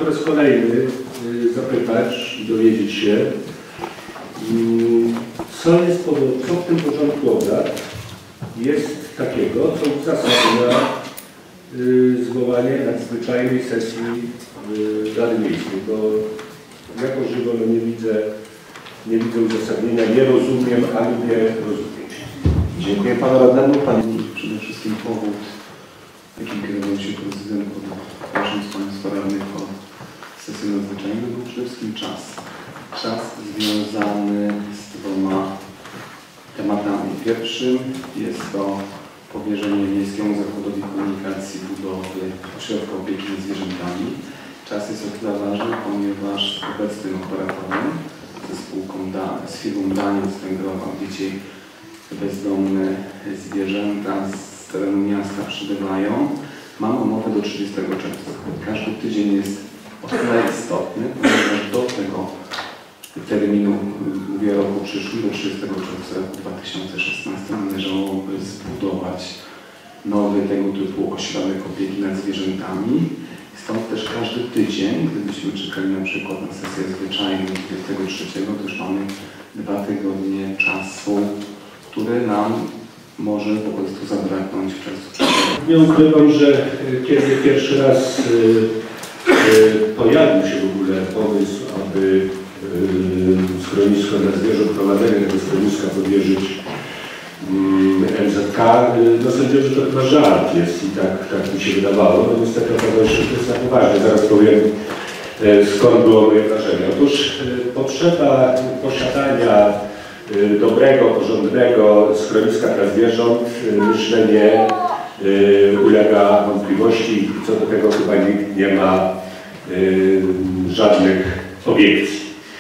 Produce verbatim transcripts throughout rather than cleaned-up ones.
po raz kolejny zapytać, dowiedzieć się, co jest, co w tym porządku obrad jest takiego, co uzasadnia zwołanie nadzwyczajnej sesji Rady Miejskiej, bo jako żywo no nie widzę, nie widzę uzasadnienia, nie rozumiem, a lubię rozumieć. Dziękuję Panu Radnemu. Panie przede wszystkim powód, jakim kierował się prezydent pod prosząc Państwa radnych o sesję nadzwyczajną, był przede wszystkim czas. Czas związany z dwoma tematami. Pierwszym jest to powierzenie Miejskiemu Zakładowi Komunikacji budowy ośrodka opieki nad zwierzętami. Czas jest o tyle ważny, ponieważ obecnym operatorem ze spółką DAN, z firmą Daniec Węgrowa, gdzie bezdomne zwierzęta z terenu miasta przybywają, mamy umowę do trzydziestego czerwca. Każdy tydzień jest o tyle istotny, ponieważ do tego terminu, mówię roku przyszłym, do trzydziestego czerwca roku dwa tysiące szesnastego należałoby zbudować nowy tego typu ośrodek opieki nad zwierzętami. Stąd też każdy tydzień, gdybyśmy czekali na przykład na sesję zwyczajną dwudziestego trzeciego, to już mamy dwa tygodnie czasu, który nam może po prostu zabraknąć w czerwcu. Nie ukrywam, że kiedy pierwszy raz y, y, pojawił się w ogóle pomysł, aby y, schronisko dla zwierząt, prowadzenie tego schroniska powierzyć y, M Z K, y, no sądziłem, że to chyba żart jest i tak, tak mi się wydawało. No niestety okazało się, że to jest na poważnie. Zaraz powiem, y, skąd było moje wrażenie. Otóż y, potrzeba posiadania dobrego, porządnego schroniska dla zwierząt, myślę, nie ulega wątpliwości. Co do tego chyba nikt nie ma żadnych obiekcji.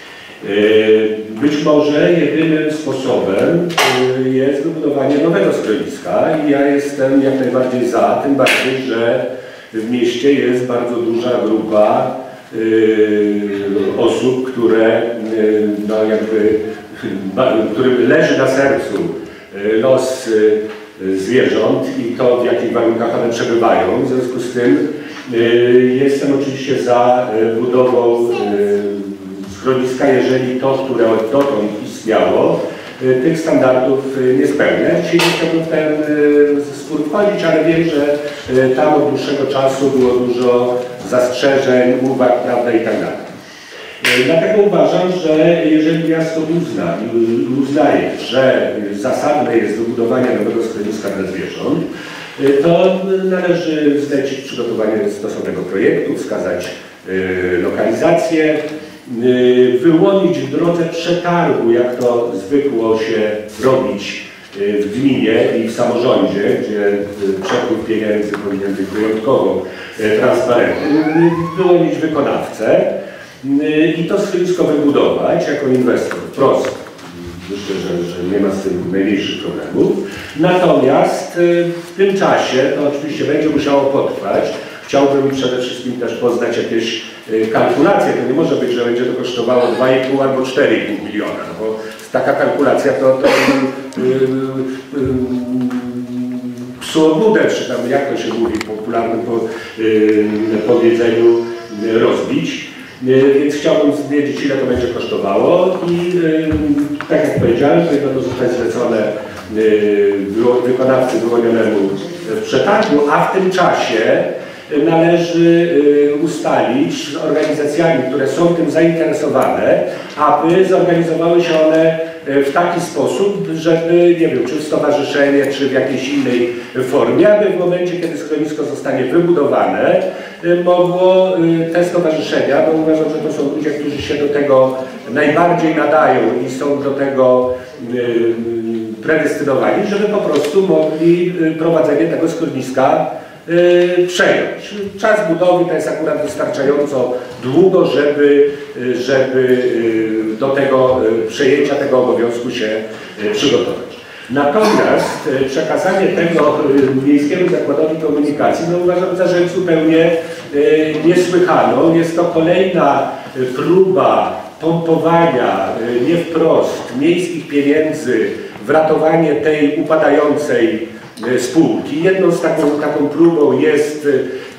Być może jedynym sposobem jest wybudowanie nowego schroniska i ja jestem jak najbardziej za, tym bardziej, że w mieście jest bardzo duża grupa osób, które no jakby którym leży na sercu los zwierząt i to, w jakich warunkach one przebywają. W związku z tym jestem oczywiście za budową schroniska, jeżeli to, które dotąd istniało, tych standardów nie spełnia. Dzisiaj nie chciałbym w ten spór wchodzić, ale wiem, że tam od dłuższego czasu było dużo zastrzeżeń, uwag, prawda, i tak dalej. Dlatego uważam, że jeżeli miasto uzna, uznaje, że zasadne jest wybudowanie nowego schroniska dla zwierząt, to należy zlecić przygotowanie stosownego projektu, wskazać lokalizację, wyłonić w drodze przetargu, jak to zwykło się robić w gminie i w samorządzie, gdzie przepływ pieniędzy powinien być wyjątkowo transparentny, wyłonić wykonawcę i to schronisko wybudować jako inwestor wprost. Myślę, że, że nie ma z tym najmniejszych problemów. Natomiast w tym czasie, to oczywiście będzie musiało potrwać, chciałbym przede wszystkim też poznać jakieś kalkulacje. To nie może być, że będzie to kosztowało dwa i pół albo cztery i pół miliona, no bo taka kalkulacja to, to yy, yy, psu obłudę, czy tam jak to się mówi w popularnym po, yy, powiedzeniu, yy, rozbić. Więc chciałbym wiedzieć, ile to będzie kosztowało i yy, tak jak powiedziałem, powinno to zostać zlecone yy, wykonawcy wyłonionemu w przetargu, a w tym czasie należy yy, ustalić z organizacjami, które są tym zainteresowane, aby zorganizowały się one w taki sposób, żeby, nie wiem, czy w stowarzyszenie, czy w jakiejś innej formie, aby w momencie, kiedy schronisko zostanie wybudowane, mogło te stowarzyszenia, bo uważam, że to są ludzie, którzy się do tego najbardziej nadają i są do tego predestynowani, żeby po prostu mogli prowadzenie tego schroniska przejąć. Czas budowy to jest akurat wystarczająco długo, żeby, żeby do tego przejęcia tego obowiązku się przygotować. Natomiast przekazanie tego Miejskiemu Zakładowi Komunikacji no uważam za rzecz zupełnie niesłychaną. Jest to kolejna próba pompowania nie wprost miejskich pieniędzy w ratowanie tej upadającej spółki. Jedną z taką, taką próbą jest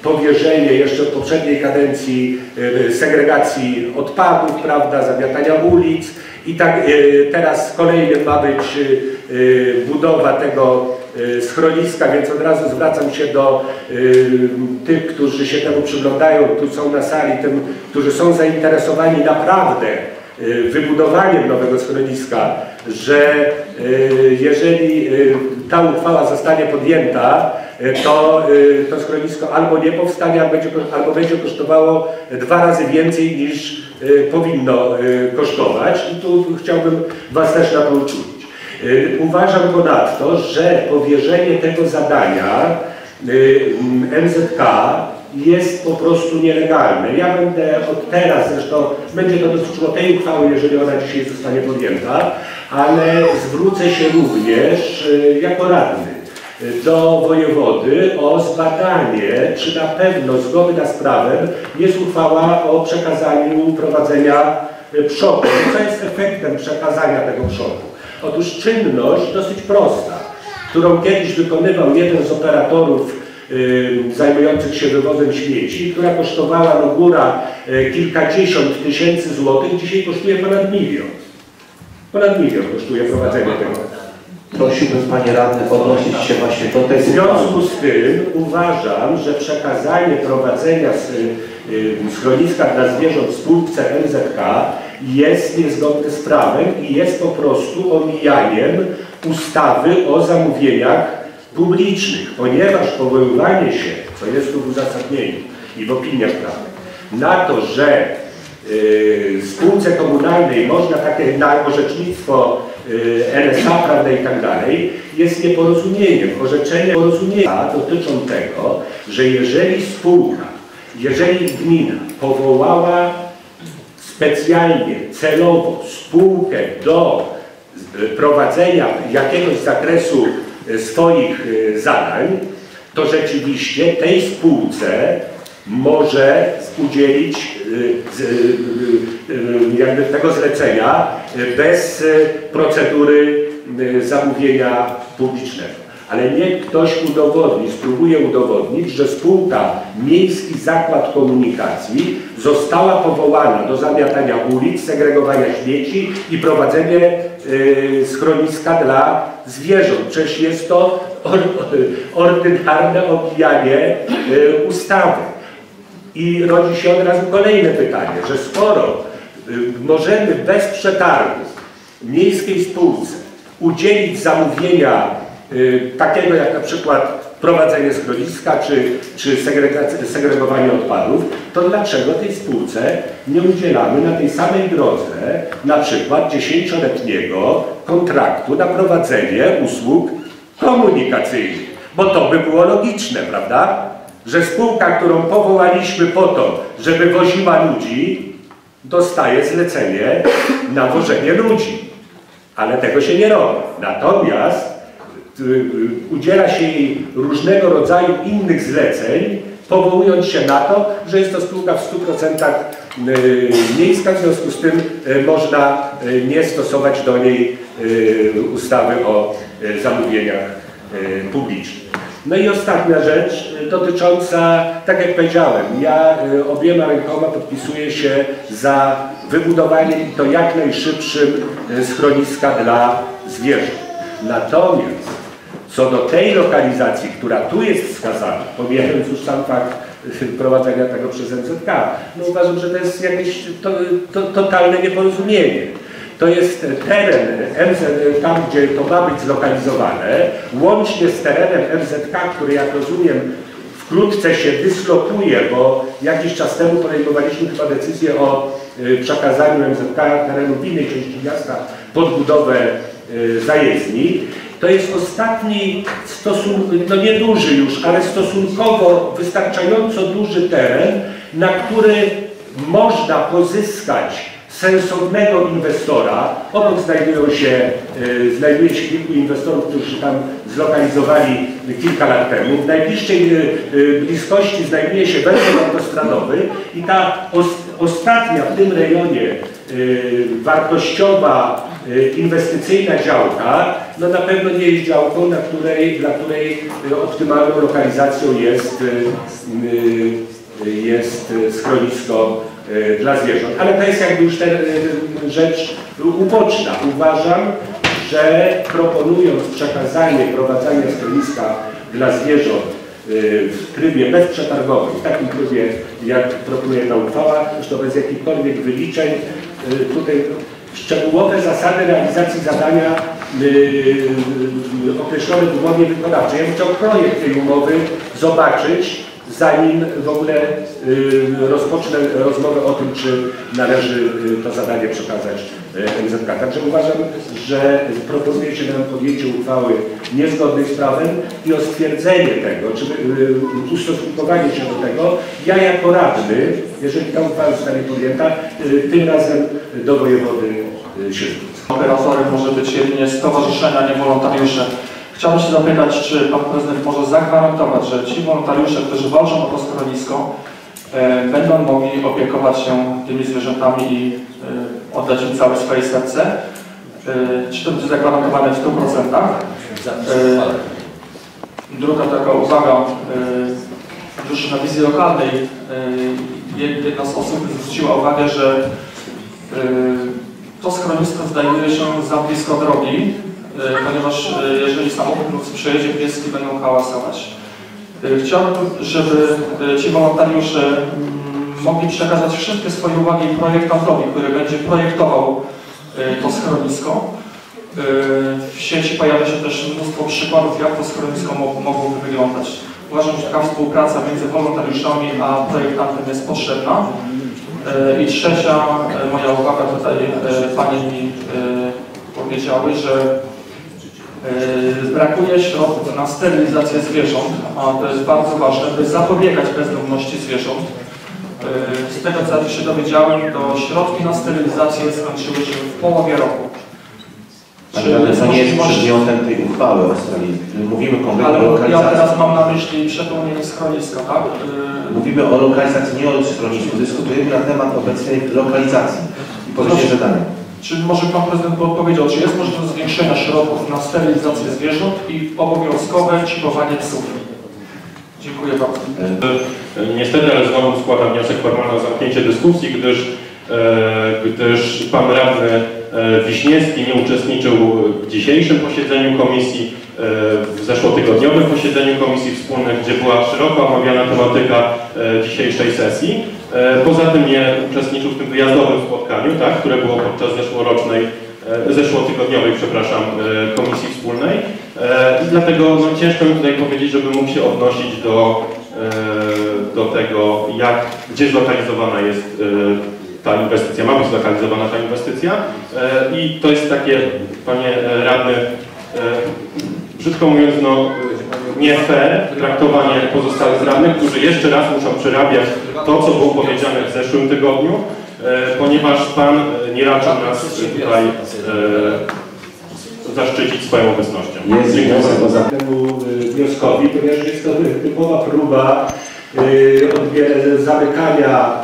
powierzenie jeszcze w poprzedniej kadencji segregacji odpadów, prawda, zamiatania ulic i tak teraz kolejnym ma być budowa tego schroniska, więc od razu zwracam się do tych, którzy się temu przyglądają, tu są na sali, tym, którzy są zainteresowani naprawdę wybudowaniem nowego schroniska, że jeżeli ta uchwała zostanie podjęta, to to schronisko albo nie powstanie, albo będzie, albo będzie kosztowało dwa razy więcej niż powinno kosztować. I tu chciałbym Was też na to uczulić. Uważam ponadto, że powierzenie tego zadania M Z K jest po prostu nielegalne. Ja będę od teraz, zresztą będzie to dotyczyło tej uchwały, jeżeli ona dzisiaj zostanie podjęta, ale zwrócę się również jako radny do wojewody o zbadanie, czy na pewno zgodna z prawem jest uchwała o przekazaniu prowadzenia przodu. Co jest efektem przekazania tego przodu? Otóż czynność dosyć prosta, którą kiedyś wykonywał jeden z operatorów zajmujących się wywozem śmieci, która kosztowała no góra kilkadziesiąt tysięcy złotych, dzisiaj kosztuje ponad milion. Ponad milion kosztuje prowadzenie tego. Prosiłbym Panie Radny odnosić się właśnie do tej W związku z tym uważam, że przekazanie prowadzenia schroniska dla zwierząt w spółce M Z K jest niezgodne z prawem i jest po prostu omijaniem ustawy o zamówieniach publicznych, ponieważ powoływanie się, co jest tu w uzasadnieniu i w opiniach prawnych, na to, że w spółce komunalnej można takie na orzecznictwo N S A, prawda, i tak dalej, jest nieporozumieniem. Orzeczenia porozumienia dotyczą tego, że jeżeli spółka, jeżeli gmina powołała specjalnie, celowo spółkę do prowadzenia jakiegoś zakresu swoich zadań, to rzeczywiście tej spółce może udzielić jakby tego zlecenia bez procedury zamówienia publicznego. Ale niech ktoś udowodni, spróbuje udowodnić, że spółka Miejski Zakład Komunikacji została powołana do zamiatania ulic, segregowania śmieci i prowadzenie schroniska dla zwierząt. Przecież jest to ordynarne omijanie ustawy. I rodzi się od razu kolejne pytanie, że skoro możemy bez przetargu miejskiej spółce udzielić zamówienia takiego jak na przykład prowadzenie schroniska czy, czy segregowanie odpadów, to dlaczego tej spółce nie udzielamy na tej samej drodze na przykład dziesięcioletniego kontraktu na prowadzenie usług komunikacyjnych? Bo to by było logiczne, prawda? Że spółka, którą powołaliśmy po to, żeby woziła ludzi, dostaje zlecenie na wożenie ludzi. Ale tego się nie robi. Natomiast udziela się jej różnego rodzaju innych zleceń, powołując się na to, że jest to spółka w stu procentach miejska, w związku z tym można nie stosować do niej ustawy o zamówieniach publicznych. No i ostatnia rzecz dotycząca, tak jak powiedziałem, ja obiema rękoma podpisuję się za wybudowaniem i to jak najszybszym schroniska dla zwierząt. Natomiast co do tej lokalizacji, która tu jest wskazana, pomijając już sam fakt prowadzenia tego przez M Z K, no uważam, że to jest jakieś to, to, totalne nieporozumienie. To jest teren M Z, tam gdzie to ma być zlokalizowane, łącznie z terenem M Z K, który jak rozumiem wkrótce się dyslokuje, bo jakiś czas temu podejmowaliśmy chyba decyzję o przekazaniu M Z K terenu w innej części miasta pod budowę zajezdni. To jest ostatni, no nieduży już, ale stosunkowo wystarczająco duży teren, na który można pozyskać sensownego inwestora. Obok znajdują się, y, znajduje się kilku inwestorów, którzy tam zlokalizowali kilka lat temu. W najbliższej y, y, bliskości znajduje się węzeł autostradowy i ta os, ostatnia w tym rejonie y, wartościowa y, inwestycyjna działka no na pewno nie jest działką, na której, dla której optymalną lokalizacją jest, jest schronisko dla zwierząt. Ale to jest jakby już ten, rzecz uboczna. Uważam, że proponując przekazanie prowadzenia schroniska dla zwierząt w trybie bezprzetargowym, w takim trybie, jak proponuje ta uchwała, zresztą bez jakichkolwiek wyliczeń, tutaj szczegółowe zasady realizacji zadania określone w umowie wykonawczej. Ja bym chciał projekt tej umowy zobaczyć, zanim w ogóle rozpocznę rozmowę o tym, czy należy to zadanie przekazać M Z K. Także uważam, że proponuje się nam podjęcie uchwały niezgodnej z prawem i o stwierdzenie tego, czy ustosunkowanie się do tego. Ja jako radny, jeżeli ta uchwała zostanie podjęta, tym razem do wojewody się zwrócę. Operatorem może być jedynie stowarzyszenia, nie wolontariusze. Chciałbym się zapytać, czy Pan Prezydent może zagwarantować, że ci wolontariusze, którzy walczą o to schronisko, e, będą mogli opiekować się tymi zwierzętami i e, oddać im całe swoje serce. E, czy to będzie zagwarantowane w stu procentach? E, druga taka uwaga, e, już na wizji lokalnej e, jedna z osób zwróciła uwagę, że e, to schronisko znajduje się za blisko drogi, ponieważ jeżeli samochód lub przejedzie, pieski będą hałasować. Chciałbym, żeby ci wolontariusze mogli przekazać wszystkie swoje uwagi projektantowi, który będzie projektował to schronisko. W sieci pojawia się też mnóstwo przykładów, jak to schronisko mogłoby wyglądać. Uważam, że taka współpraca między wolontariuszami a projektantem jest potrzebna. I trzecia moja uwaga, tutaj Panie mi powiedziały, że brakuje środków na sterylizację zwierząt, a to jest bardzo ważne, by zapobiegać bezdomności zwierząt. Z tego, co się dowiedziałem, to środki na sterylizację skończyły się w połowie roku. Ale to nie jest przedmiotem tej uchwały o sterilizacji. Mówimy konkretnie ale o lokalizacji. Ja teraz mam na myśli przepełnienie schroniska, tak? Mówimy o lokalizacji, nie o schronisku. Dyskutujemy na temat obecnej lokalizacji i podjęcie zadania. Czy może Pan Prezydent by odpowiedział, czy jest możliwość zwiększenia środków na sterylizację zwierząt i obowiązkowe czipowanie psów? Dziękuję bardzo. Niestety, ale znowu składam wniosek formalny o zamknięcie dyskusji, gdyż, e, gdyż Pan Radny e, Wiśniewski nie uczestniczył w dzisiejszym posiedzeniu komisji, e, w zeszłotygodniowym posiedzeniu komisji wspólnych, gdzie była szeroko omawiana tematyka e, dzisiejszej sesji. Poza tym nie uczestniczył w tym wyjazdowym spotkaniu, tak, które było podczas zeszłorocznej, zeszłotygodniowej, przepraszam, komisji wspólnej. I dlatego no, ciężko mi tutaj powiedzieć, żeby mógł się odnosić do, do tego, jak, gdzie zlokalizowana jest ta inwestycja, ma być zlokalizowana ta inwestycja. I to jest takie, Panie Radny, brzydko mówiąc, no, nie fair traktowanie pozostałych radnych, którzy jeszcze raz muszą przerabiać to, co było powiedziane w zeszłym tygodniu, e, ponieważ Pan nie raczył nas tutaj e, zaszczycić swoją obecnością. Jest wniosek o temu wnioskowi, ponieważ jest to typowa próba e, odbier- zamykania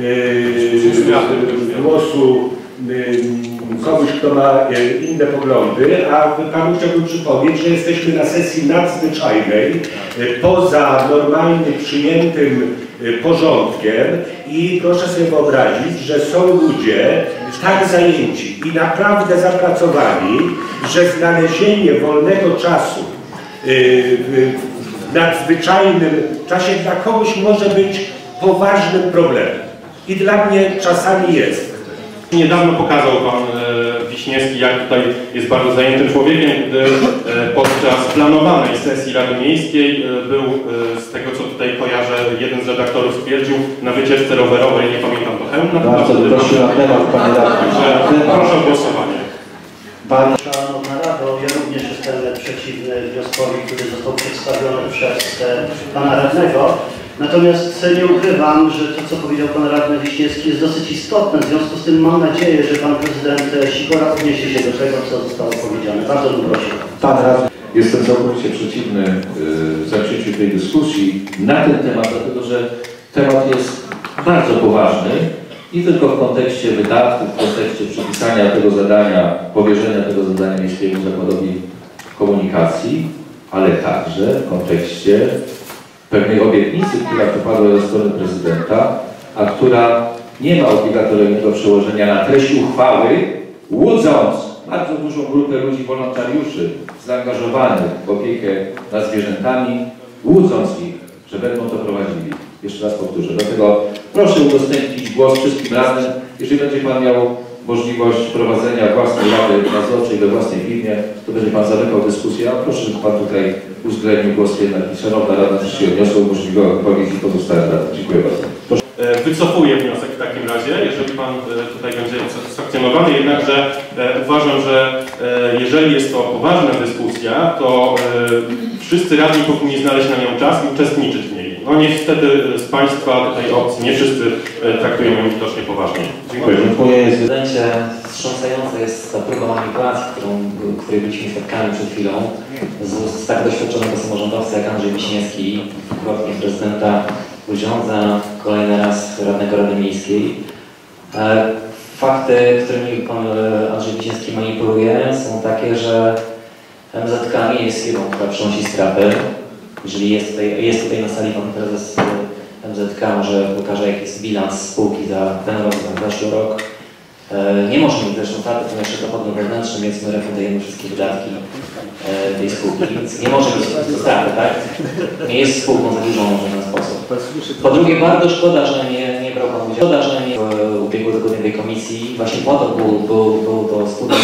e, głosu e, kogoś, kto ma inne poglądy, a Panu chciałbym przypomnieć, że jesteśmy na sesji nadzwyczajnej, poza normalnie przyjętym porządkiem i proszę sobie wyobrazić, że są ludzie tak zajęci i naprawdę zapracowani, że znalezienie wolnego czasu w nadzwyczajnym czasie dla kogoś może być poważnym problemem. I dla mnie czasami jest. Niedawno pokazał Pan e, Wiśniewski, jak tutaj jest bardzo zajętym człowiekiem, gdy e, podczas planowanej sesji Rady Miejskiej e, był, e, z tego co tutaj kojarzę, jeden z redaktorów stwierdził, na wycieczce rowerowej, nie pamiętam to hełm, na Bardzo proszę na temat, Panie Radny. Proszę o głosowanie. Pan... Szanowna Rado, ja również jestem przeciwny wnioskowi, który został przedstawiony przez e, Pana Radnego. Natomiast nie ukrywam, że to, co powiedział Pan Radny Wiśniewski, jest dosyć istotne. W związku z tym mam nadzieję, że Pan Prezydent Sikora odniesie się do tego, co zostało powiedziane. Bardzo bym prosił. Pan Radny. Jestem całkowicie przeciwny y, zacięciu tej dyskusji na ten temat, dlatego że temat jest bardzo poważny i tylko w kontekście wydatków, w kontekście przypisania tego zadania, powierzenia tego zadania Miejskiemu Zakładowi komunikacji, ale także w kontekście pewnej obietnicy, która wypadła ze strony prezydenta, a która nie ma obligatoryjnego przełożenia na treść uchwały, łudząc bardzo dużą grupę ludzi, wolontariuszy zaangażowanych w opiekę nad zwierzętami, łudząc ich, że będą to prowadzili. Jeszcze raz powtórzę. Dlatego proszę udostępnić głos wszystkim razem. Jeżeli będzie Pan miał możliwość prowadzenia własnej rady nadzorczej we własnej firmie, to będzie Pan zamykał dyskusję, a proszę, żeby Pan tutaj uwzględnił głos jednak i Szanowna Rada też się odniosła, umożliwiła wypowiedzi pozostałym radom. Dziękuję bardzo. Proszę. Wycofuję wniosek w takim razie, jeżeli Pan tutaj będzie usatysfakcjonowany, jednakże uważam, że jeżeli jest to poważna dyskusja, to wszyscy radni powinni znaleźć na nią czas i uczestniczyć w niej. No niestety z Państwa tej opcji nie wszyscy traktują ją widocznie poważnie. Dziękuję. Dziękuję. Prezydencie, wstrząsająca jest ta próba manipulacji, którą, której byliśmy świadkami przed chwilą z ust tak doświadczonego samorządowca jak Andrzej Wiśniewski, dwukrotnie prezydenta Grudziądza, kolejny raz radnego Rady Miejskiej. Fakty, którymi pan Andrzej Wiśniewski manipuluje, są takie, że M Z K nie jest firmą, która przynosi straty. Jeżeli jest tutaj, jest tutaj na sali pan prezes M Z K, może pokaże, jaki jest bilans spółki za ten rok, za zeszły rok. Nie może mieć zresztą straty, ponieważ jest dochodem wewnętrznym, więc my refundujemy wszystkie wydatki tej spółki, więc nie może mieć straty, tak? Nie jest spółką zadłużoną w żaden sposób. Po drugie, bardzo szkoda, że nie, nie brał pan udziału. Szkoda, że nie w ubiegłotygodniowej komisji. Właśnie po to był, był, był to studium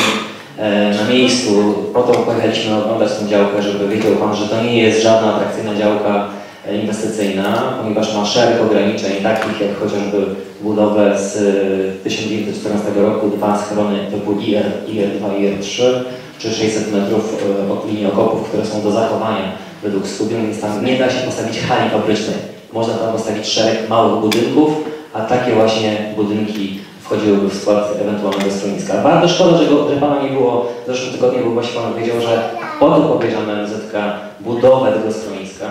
na miejscu, po to pojechaliśmy oglądać tę działkę, żeby wiedział pan, że to nie jest żadna atrakcyjna działka inwestycyjna, ponieważ ma szereg ograniczeń, takich jak chociażby budowę z tysiąc dziewięćset czternastego roku, dwa schrony typu I R, I R dwa i I R trzy, czy sześćset metrów linii okopów, które są do zachowania według studium, więc tam nie da się postawić hali fabrycznej. Można tam postawić szereg małych budynków, a takie właśnie budynki wchodziłyby w skład ewentualnego schroniska. Bardzo szkoda, że, go, że Pana nie było w zeszłym tygodniu, bo właśnie Pan powiedział, że po to pobierzemy M Z K budowę tego schroniska.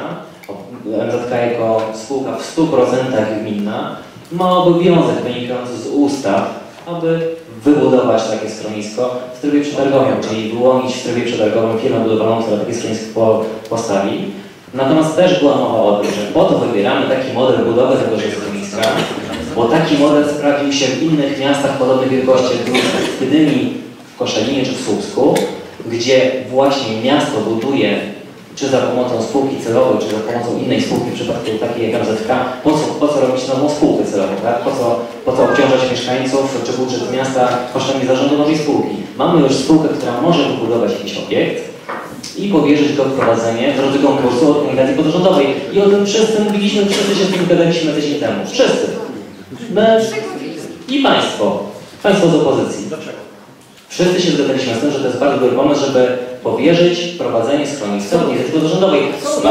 M Z K jako spółka w stu procentach gminna ma obowiązek wynikający z ustaw, aby wybudować takie schronisko w trybie przetargowym, czyli wyłonić w trybie przetargowym firmę budowlaną, która takie schronisko postawi. Natomiast też była mowa o tym, że po to wybieramy taki model budowy tego schroniska, bo taki model sprawdził się w innych miastach podobnej wielkości jak w Gdyni, w Koszalinie czy w Słupsku, gdzie właśnie miasto buduje czy za pomocą spółki celowej, czy za pomocą innej spółki, w przypadku takiej jak M Z K, po co, po co robić nową spółkę celową, tak? Po co, po co obciążać mieszkańców, czy budżet miasta kosztami zarządu nowej spółki. Mamy już spółkę, która może wybudować jakiś obiekt i powierzyć go w prowadzenie w drodze konkursu organizacji pozarządowej. I o tym wszyscy mówiliśmy, wszyscy się z tym zgadaliśmy tydzień temu. Wszyscy. My i Państwo. Państwo z opozycji. Dlaczego? Wszyscy się zgadzaliśmy z tym, że to jest bardzo dobry pomysł, żeby powierzyć prowadzenie schroniska organizacji pozarządowej.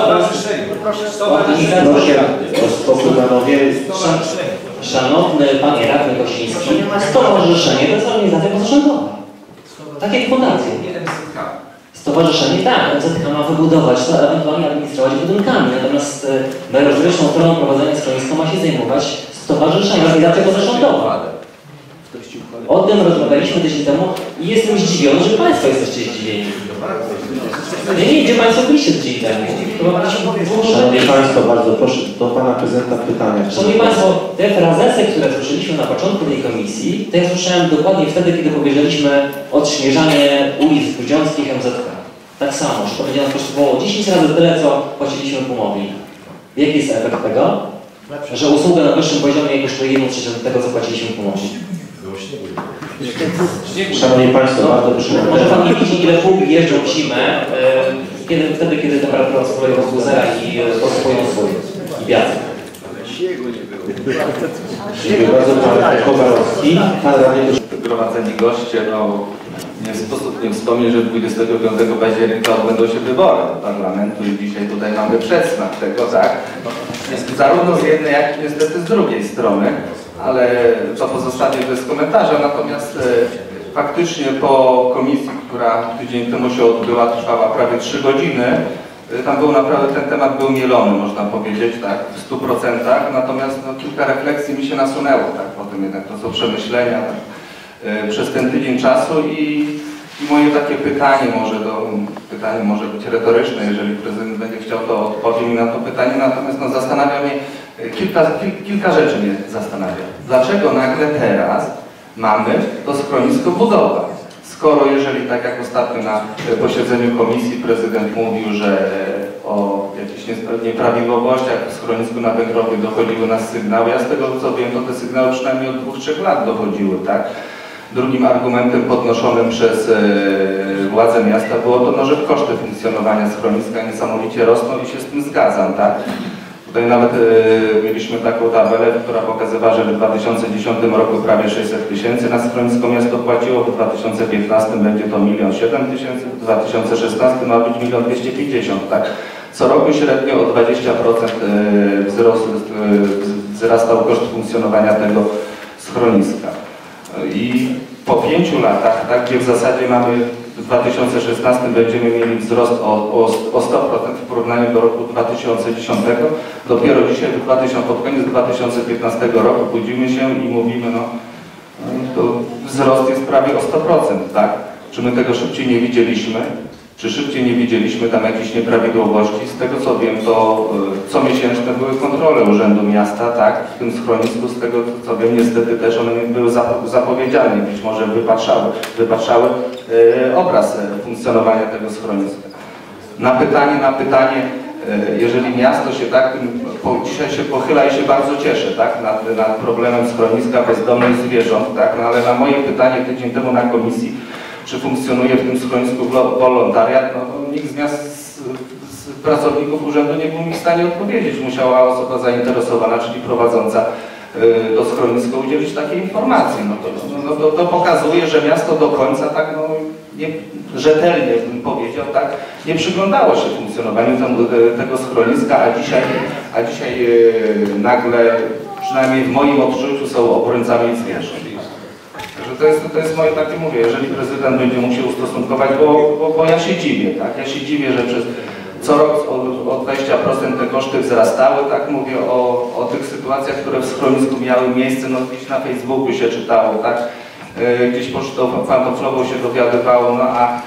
Szanowny Panie Radny Kosiński, stowarzyszenie to jest organizacja pozarządowa. Tak jak fundacja. Stowarzyszenie, tak, M Z K ma wybudować to, ewentualnie administrować budynkami, natomiast merytoryczną stroną prowadzenia schroniska ma się zajmować stowarzyszenie, organizacja pozarządowa. O tym rozmawialiśmy tydzień temu i jestem zdziwiony, że Państwo jesteście zdziwieni. Nie, nie, gdzie Państwo byliście tydzień temu? Szanowni Państwo, bardzo proszę do Pana Prezydenta pytania. Szanowni Państwo, te frazesy, które słyszeliśmy na początku tej komisji, to ja słyszałem dokładnie wtedy, kiedy powierzyliśmy odśnieżanie ulic grudziąckich M Z K. Tak samo, że to będzie nas kosztowało dziesięć razy tyle, co płaciliśmy Pumowi. Jaki jest efekt tego? Że usługa na wyższym poziomie kosztuje jedną trzecią tego, co płaciliśmy Pumowi. Szanowni Państwo, bardzo proszę. Może Pan nie widzi, ile pług jeżdżą w zimę, kiedy, wtedy, kiedy temperatura spływa wokół zera i posypują słój i wiatr. Dziękuję bardzo, Pan Kowalowski. Pan radny Gromadzeni goście, no nie sposób nie wspomnieć, że dwudziestego piątego października odbędą się wybory do parlamentu i dzisiaj tutaj mamy przedsmak tego, tak? Jest zarówno z jednej, jak i niestety z drugiej strony, ale to pozostawię bez komentarza, natomiast e, faktycznie po komisji, która tydzień temu się odbyła, trwała prawie trzy godziny, e, tam był naprawdę, ten temat był mielony, można powiedzieć, tak, w stu procentach, natomiast no, kilka refleksji mi się nasunęło, tak, po tym jednak to są przemyślenia tak, e, przez ten tydzień czasu i I moje takie pytanie może, do, pytanie może być retoryczne, jeżeli prezydent będzie chciał, to odpowie mi na to pytanie, natomiast no, zastanawia mnie, kilka, kil, kilka rzeczy mnie zastanawia. Dlaczego nagle teraz mamy to schronisko budować? Skoro jeżeli, tak jak ostatnio na posiedzeniu komisji prezydent mówił, że o jakichś nieprawidłowościach w schronisku na Węgrowie dochodziły nas sygnały, ja z tego co wiem, to te sygnały przynajmniej od dwóch, trzech lat dochodziły, tak? Drugim argumentem podnoszonym przez e, władze miasta było to, no, że koszty funkcjonowania schroniska niesamowicie rosną i się z tym zgadzam, tak? Tutaj nawet e, mieliśmy taką tabelę, która pokazywała, że w dwa tysiące dziesiątym roku prawie sześćset tysięcy na schronisko miasto płaciło, w dwa tysiące piętnastym będzie to milion siedem tysięcy, w dwa tysiące szesnastym ma być milion dwieście pięćdziesiąt, tak? Co roku średnio o dwadzieścia procent e, wzrost, e, wzrastał koszt funkcjonowania tego schroniska. I po pięciu latach, tak, gdzie w zasadzie mamy w dwa tysiące szesnastym będziemy mieli wzrost o, o, o sto procent w porównaniu do roku dwa tysiące dziesiątego, dopiero dzisiaj w dwa tysiące, pod koniec dwa tysiące piętnastego roku budzimy się i mówimy, no, to wzrost jest prawie o sto procent, tak? Czy my tego szybciej nie widzieliśmy? Czy szybciej nie widzieliśmy tam jakichś nieprawidłowości? Z tego co wiem, to y, co miesięczne były kontrole Urzędu Miasta, tak, w tym schronisku, z tego co wiem, niestety też one były zapowiedziane, być może wypatrzały, wypatrzały y, obraz y, funkcjonowania tego schroniska. Na pytanie, na pytanie, y, jeżeli miasto się tak, po, dzisiaj się pochyla i się bardzo cieszę, tak, nad, nad problemem schroniska bezdomnych zwierząt, tak, no ale na moje pytanie tydzień temu na komisji, czy funkcjonuje w tym schronisku wolontariat, no to nikt z miast, z, z pracowników urzędu nie był mi w stanie odpowiedzieć. Musiała osoba zainteresowana, czyli prowadząca y, to schronisko udzielić takiej informacji. No to, no, to, to pokazuje, że miasto do końca tak no, nie, rzetelnie, bym powiedział, tak, nie przyglądało się funkcjonowaniu tam, tego schroniska, a dzisiaj, a dzisiaj y, nagle, przynajmniej w moim odczuciu, są obrońcami zwierząt. To jest, to jest moje takie, mówię, jeżeli prezydent będzie musiał ustosunkować, bo, bo, bo ja się dziwię, tak? Ja się dziwię, że przez co rok o, o dwadzieścia procent te koszty wzrastały, tak? Mówię o, o tych sytuacjach, które w schronisku miały miejsce, no gdzieś na Facebooku się czytało, tak? Yy, gdzieś pocztą pantoflową się dowiadywało, no a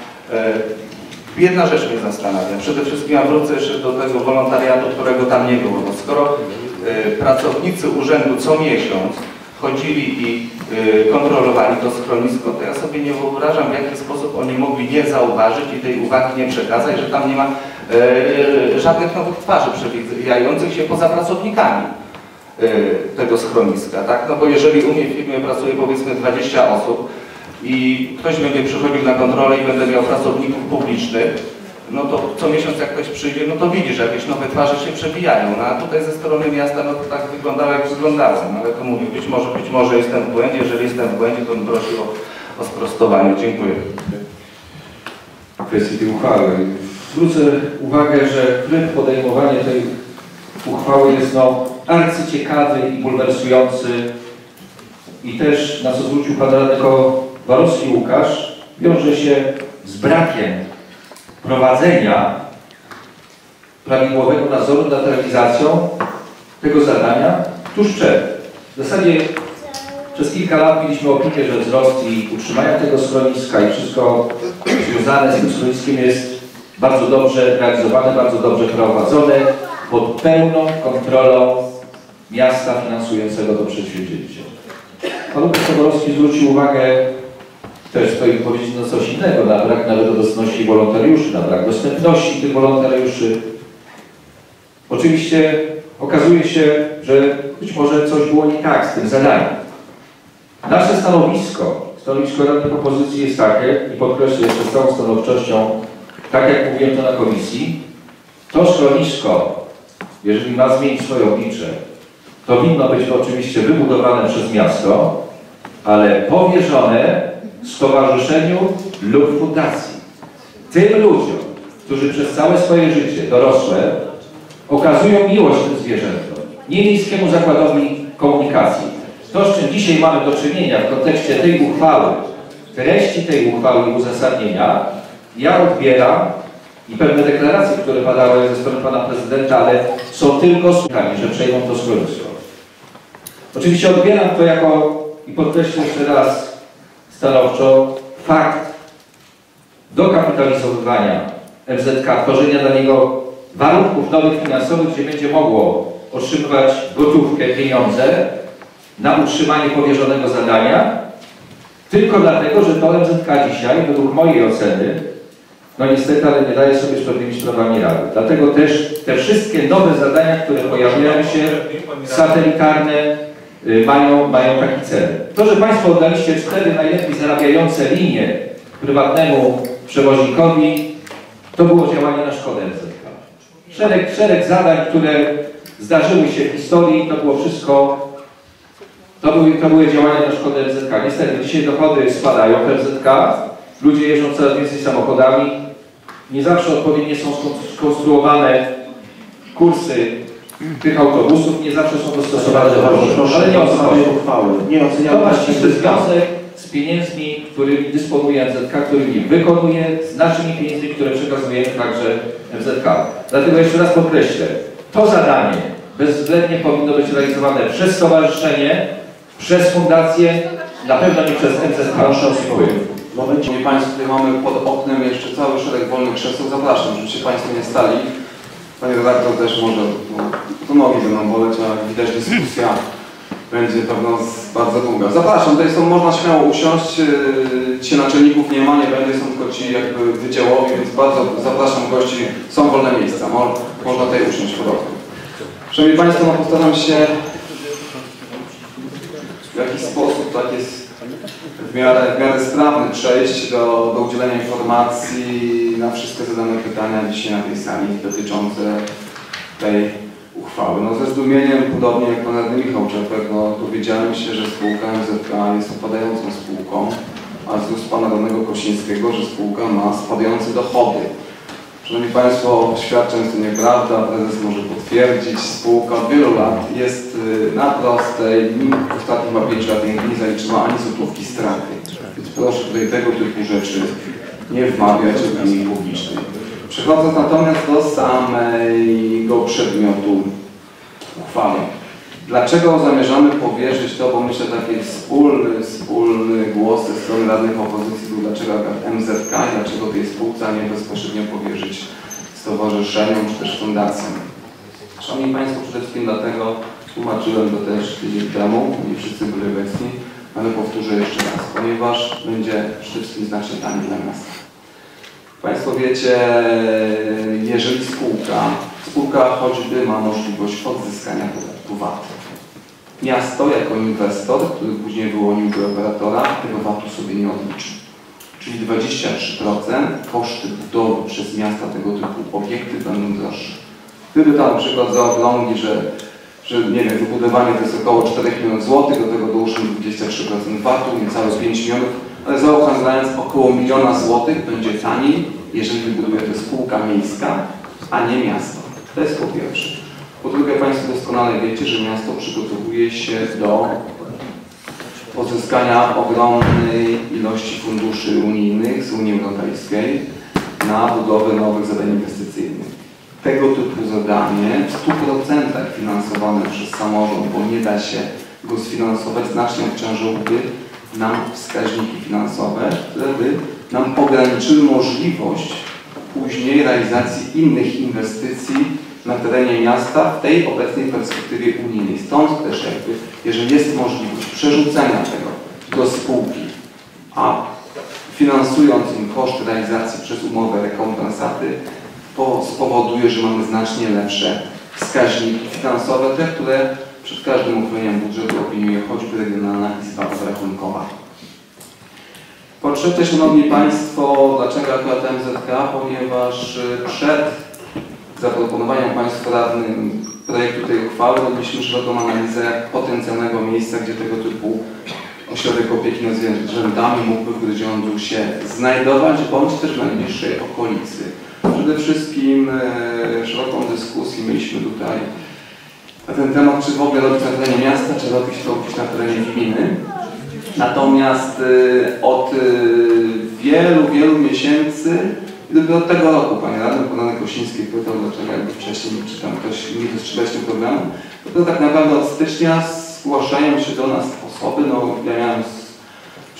yy, jedna rzecz mnie zastanawia. Przede wszystkim ja wrócę jeszcze do tego wolontariatu, którego tam nie było. Bo skoro yy, pracownicy urzędu co miesiąc chodzili i y, kontrolowali to schronisko, to ja sobie nie wyobrażam, w jaki sposób oni mogli nie zauważyć i tej uwagi nie przekazać, że tam nie ma y, żadnych nowych twarzy przewijających się poza pracownikami y, tego schroniska, tak? No bo jeżeli u mnie w firmie pracuje powiedzmy dwadzieścia osób i ktoś będzie przychodził na kontrolę i będę miał pracowników publicznych, no to co miesiąc jak ktoś przyjdzie, no to widzi, że jakieś nowe twarze się przebijają. No a tutaj ze strony miasta, no to tak wyglądało jak wyglądało. No ale to mówię, być może, być może jestem w błędzie, jeżeli jestem w błędzie, to bym prosił o, o sprostowanie. Dziękuję. W kwestii tej uchwały. Zwrócę uwagę, że tryb podejmowania tej uchwały jest no arcyciekawy i bulwersujący i też, na co zwrócił Pan Radny Kowarowski Łukasz, wiąże się z brakiem prowadzenia prawidłowego nadzoru nad realizacją tego zadania tuż przed. W zasadzie przez kilka lat mieliśmy opinię, że wzrost i utrzymanie tego schroniska i wszystko związane z tym schroniskiem jest bardzo dobrze realizowane, bardzo dobrze prowadzone pod pełną kontrolą miasta finansującego to przedsięwzięcie. Pan Łukasz Kowarowski zwrócił uwagę też w swojej wypowiedzi na coś innego, na brak nawet obecności wolontariuszy, na brak dostępności tych wolontariuszy. Oczywiście okazuje się, że być może coś było nie tak z tym zadaniem. Nasze stanowisko, stanowisko Rady Propozycji jest takie, i podkreślę jeszcze z całą stanowczością, tak jak mówiłem to na komisji, to schronisko, jeżeli ma zmienić swoje oblicze, to winno być to oczywiście wybudowane przez miasto, ale powierzone stowarzyszeniu lub fundacji. Tym ludziom, którzy przez całe swoje życie dorosłe okazują miłość tym zwierzętom, nie Miejskiemu Zakładowi Komunikacji. To, z czym dzisiaj mamy do czynienia w kontekście tej uchwały, treści tej uchwały i uzasadnienia, ja odbieram i pewne deklaracje, które padały ze strony Pana Prezydenta, ale są tylko słuchami, że przejmą to schronisko. Oczywiście odbieram to jako, i podkreślę jeszcze raz stanowczo, fakt dokapitalizowywania M Z K, tworzenia dla niego warunków nowych finansowych, gdzie będzie mogło otrzymywać gotówkę, pieniądze na utrzymanie powierzonego zadania, tylko dlatego, że to M Z K dzisiaj, według mojej oceny, no niestety, ale nie daje sobie z pewnymi sprawami rady. Dlatego też te wszystkie nowe zadania, które pojawiają się, satelitarne, y, mają, mają taki cel. To, że Państwo oddaliście cztery najlepiej zarabiające linie prywatnemu przewoźnikowi, to było działanie na szkodę M Z K. Szereg, szereg zadań, które zdarzyły się w historii, to było wszystko, to były, to były działania na szkodę M Z K. Niestety dzisiaj dochody spadają w M Z K, ludzie jeżdżą coraz więcej samochodami, nie zawsze odpowiednio są skonstruowane kursy tych autobusów, nie zawsze są dostosowane do warunków, ale nie o co chodzi. Nie oceniam. To ma ścisły związek z pieniędzmi, którymi dysponuje M Z K, którymi wykonuje, z naszymi pieniędzmi, które przekazujemy także M Z K. Dlatego jeszcze raz podkreślę, to zadanie bezwzględnie powinno być realizowane przez stowarzyszenie, przez fundację, na pewno nie przez M Z K. Proszę o spokój. Szanowni Państwo, tutaj mamy pod oknem jeszcze cały szereg wolnych krzeseł. Zapraszam, żeby się Państwo nie stali. Panie redaktor też może, no, to nogi będą boleć, a jak widać dyskusja będzie pewno z, bardzo długa. Zapraszam, tutaj są, można śmiało usiąść. Dzisiaj naczelników nie ma, nie będzie, są tylko ci jakby wydziałowi, więc bardzo zapraszam gości, są wolne miejsca, Mo, można tutaj usiąść po prostu. Szanowni Państwo, no postaram się w jakiś sposób, tak jest w miarę, w miarę sprawny przejść do, do udzielenia informacji na wszystkie zadane pytania dzisiaj na tej sali dotyczące tej uchwały. No ze zdumieniem, podobnie jak pan radny Michał Czepek, no dowiedziałem się, że spółka M Z K jest upadającą spółką, a z ust pana radnego Kosińskiego, że spółka ma spadające dochody. Szanowni Państwo, świadczeń jest to nieprawda, prezes może potwierdzić, spółka od wielu lat jest na prostej, w ostatnich ma pięć lat nie zaliczyła ani złotówki straty. Więc proszę tutaj tego typu rzeczy nie wmawiać w opinii publicznej. Przechodząc natomiast do samego przedmiotu uchwały. Dlaczego zamierzamy powierzyć to, bo myślę, taki wspólny, wspólny głos ze strony radnych opozycji był, dlaczego M Z K i dlaczego tej spółce, a nie bezpośrednio powierzyć stowarzyszeniom czy też fundacjom. Szanowni Państwo, przede wszystkim dlatego tłumaczyłem to też tydzień temu, nie wszyscy byli obecni, ale powtórzę jeszcze raz, ponieważ będzie przede wszystkim znacznie taniej dla miasta. Państwo wiecie, jeżeli spółka, spółka choćby ma możliwość odzyskania podatku V A T. Miasto jako inwestor, który później wyłonił do operatora, tego V A T-u sobie nie odliczy. Czyli dwadzieścia trzy procent koszty budowy przez miasta tego typu obiekty będą droższe. Gdyby tam na przykład zaokrągli, że, że nie wiem, wybudowanie to jest około czterech milionów złotych, do tego dołóżmy dwadzieścia trzy procent V A T-u, niecałe pięć milionów, ale zaokrąglając około miliona złotych będzie taniej, jeżeli wybuduje to spółka miejska, a nie miasto. To jest po pierwsze. Po drugie, Państwo doskonale wiecie, że miasto przygotowuje się do pozyskania ogromnej ilości funduszy unijnych z Unii Europejskiej na budowę nowych zadań inwestycyjnych. Tego typu zadanie w stu procentach finansowane przez samorząd, bo nie da się go sfinansować, znacznie obciążyłby nam wskaźniki finansowe, które by nam ograniczyły możliwość później realizacji innych inwestycji na terenie miasta w tej obecnej perspektywie unijnej. Stąd też jakby, jeżeli jest możliwość przerzucenia tego do spółki, a finansując im koszt realizacji przez umowę rekompensaty, spowoduje, że mamy znacznie lepsze wskaźniki finansowe, te, które przed każdym uchwaleniem budżetu opiniuje choćby Regionalna Izba Obrachunkowa. Po trzecie, Szanowni Państwo, dlaczego akurat M Z K? Ponieważ przed zaproponowaniem Państwu radnym projektu tej uchwały robiliśmy szeroką analizę potencjalnego miejsca, gdzie tego typu ośrodek opieki nad zwierzętami mógłby w Grudziądzu się znajdować, bądź też w najbliższej okolicy. Przede wszystkim e, szeroką dyskusję mieliśmy tutaj na ten temat, czy w ogóle robić na terenie miasta, czy robić to gdzieś na terenie gminy. Natomiast e, od e, wielu, wielu miesięcy, i dopiero od tego roku, Panie Radny, Pan Radny Kosiński pytał, dlaczego jakby wcześniej, czy tam ktoś nie dostrzegać tym problemu, to tak naprawdę od stycznia zgłaszają się do nas osoby, no ja miałem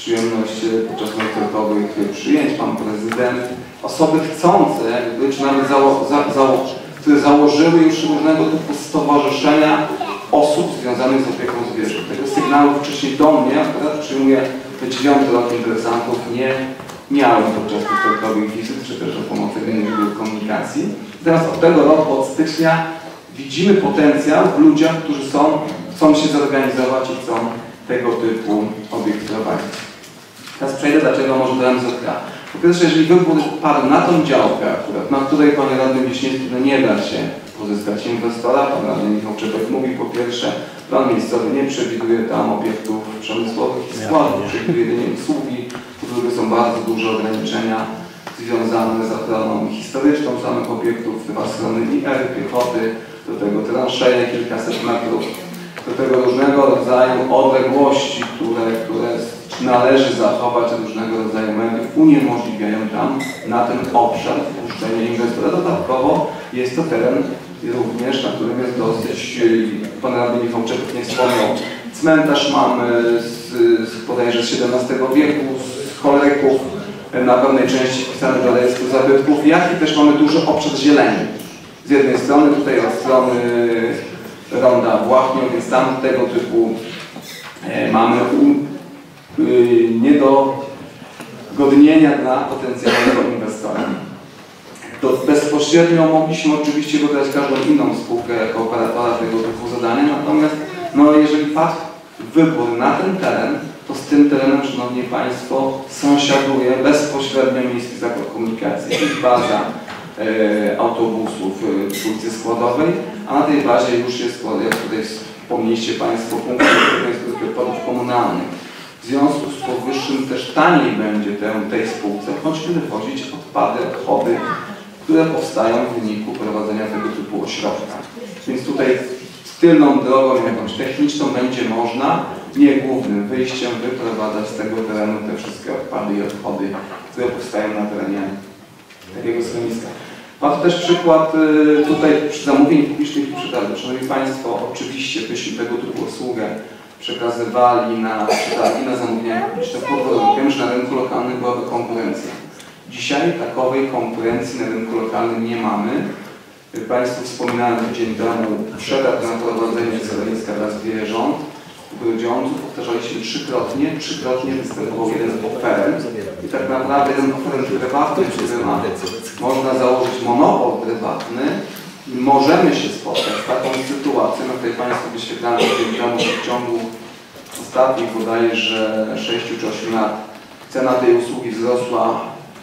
przyjemność podczas koncertowych przyjęć, pan prezydent, osoby chcące, jakby, czy nawet zało, za, zało, które założyły już różnego typu stowarzyszenia osób związanych z opieką zwierząt. Tego sygnału wcześniej do mnie, akurat przyjmuję dziewiąty rok interesantów, nie miałem podczas koncertowych wizyt, czy też o pomocy innych komunikacji. Teraz od tego roku, od stycznia, widzimy potencjał w ludziach, którzy są, chcą się zorganizować i chcą tego typu obiekt prowadzić. Teraz przejdę, dlaczego może do M Z K. Po pierwsze, jeżeli wybór padł na tą działkę akurat, na której panie radny Wiśniewski, no nie da się pozyskać inwestora, pan radny Michał Czepek mówi, po pierwsze, plan miejscowy nie przewiduje tam obiektów przemysłowych i składów, przewiduje jedynie usługi, u których są bardzo duże ograniczenia związane z ochroną historyczną samych obiektów, dwa strony I R, piechoty, do tego transzeje kilkaset metrów, do tego różnego rodzaju odległości, które, które należy zachować, różnego rodzaju mediów uniemożliwiają tam na ten obszar wpuszczenie inwestora. Dodatkowo jest to teren również, na którym jest dosyć, pan radny Michał Czepek nie wspomniał, cmentarz mamy z, z bodajże z siedemnastego wieku, z choleryków, na pewnej części wpisany do rejestru zabytków, jak i też mamy duży obszar zieleni. Z jednej strony, tutaj od strony ronda Błachnią, więc tam tego typu e, mamy u, y, niedogodnienia dla potencjalnego inwestora. To bezpośrednio mogliśmy oczywiście dodać każdą inną spółkę jako operatora tego typu zadania, natomiast no, jeżeli padł wybór na ten teren, to z tym terenem, szanowni państwo, sąsiaduje bezpośrednio Miejski Zakład Komunikacji i baza e, autobusów e, przy ulicy Składowej, a na tej bazie już jest, jak tutaj wspomnieliście państwo, punkt odpadów komunalnych. W związku z powyższym też taniej będzie tę, tej spółce choćby wywozić odpady, odchody, które powstają w wyniku prowadzenia tego typu ośrodka. Więc tutaj tylną drogą jakąś techniczną będzie można, nie głównym wyjściem, wyprowadzać z tego terenu te wszystkie odpady i odchody, które powstają na terenie takiego schroniska. Padł też przykład tutaj zamówień publicznych i przetargów. Szanowni Państwo, oczywiście byśmy tego typu usługę przekazywali na przetargi, na zamówienia publiczne pod warunkiem, że na rynku lokalnym byłaby konkurencja. Dzisiaj takowej konkurencji na rynku lokalnym nie mamy. Państwu wspominałem tydzień temu przetarg na prowadzenie schroniska dla zwierząt w Grudziądzu. Powtarzaliśmy trzykrotnie, trzykrotnie występował jeden oferent. I tak naprawdę jeden oferent prywatny, który ma, można założyć monopol prywatny i możemy się spotkać z taką sytuacją, na której Państwu wyświetlałem tydzień temu, że w ciągu ostatnich bodajże sześciu czy ośmiu lat cena tej usługi wzrosła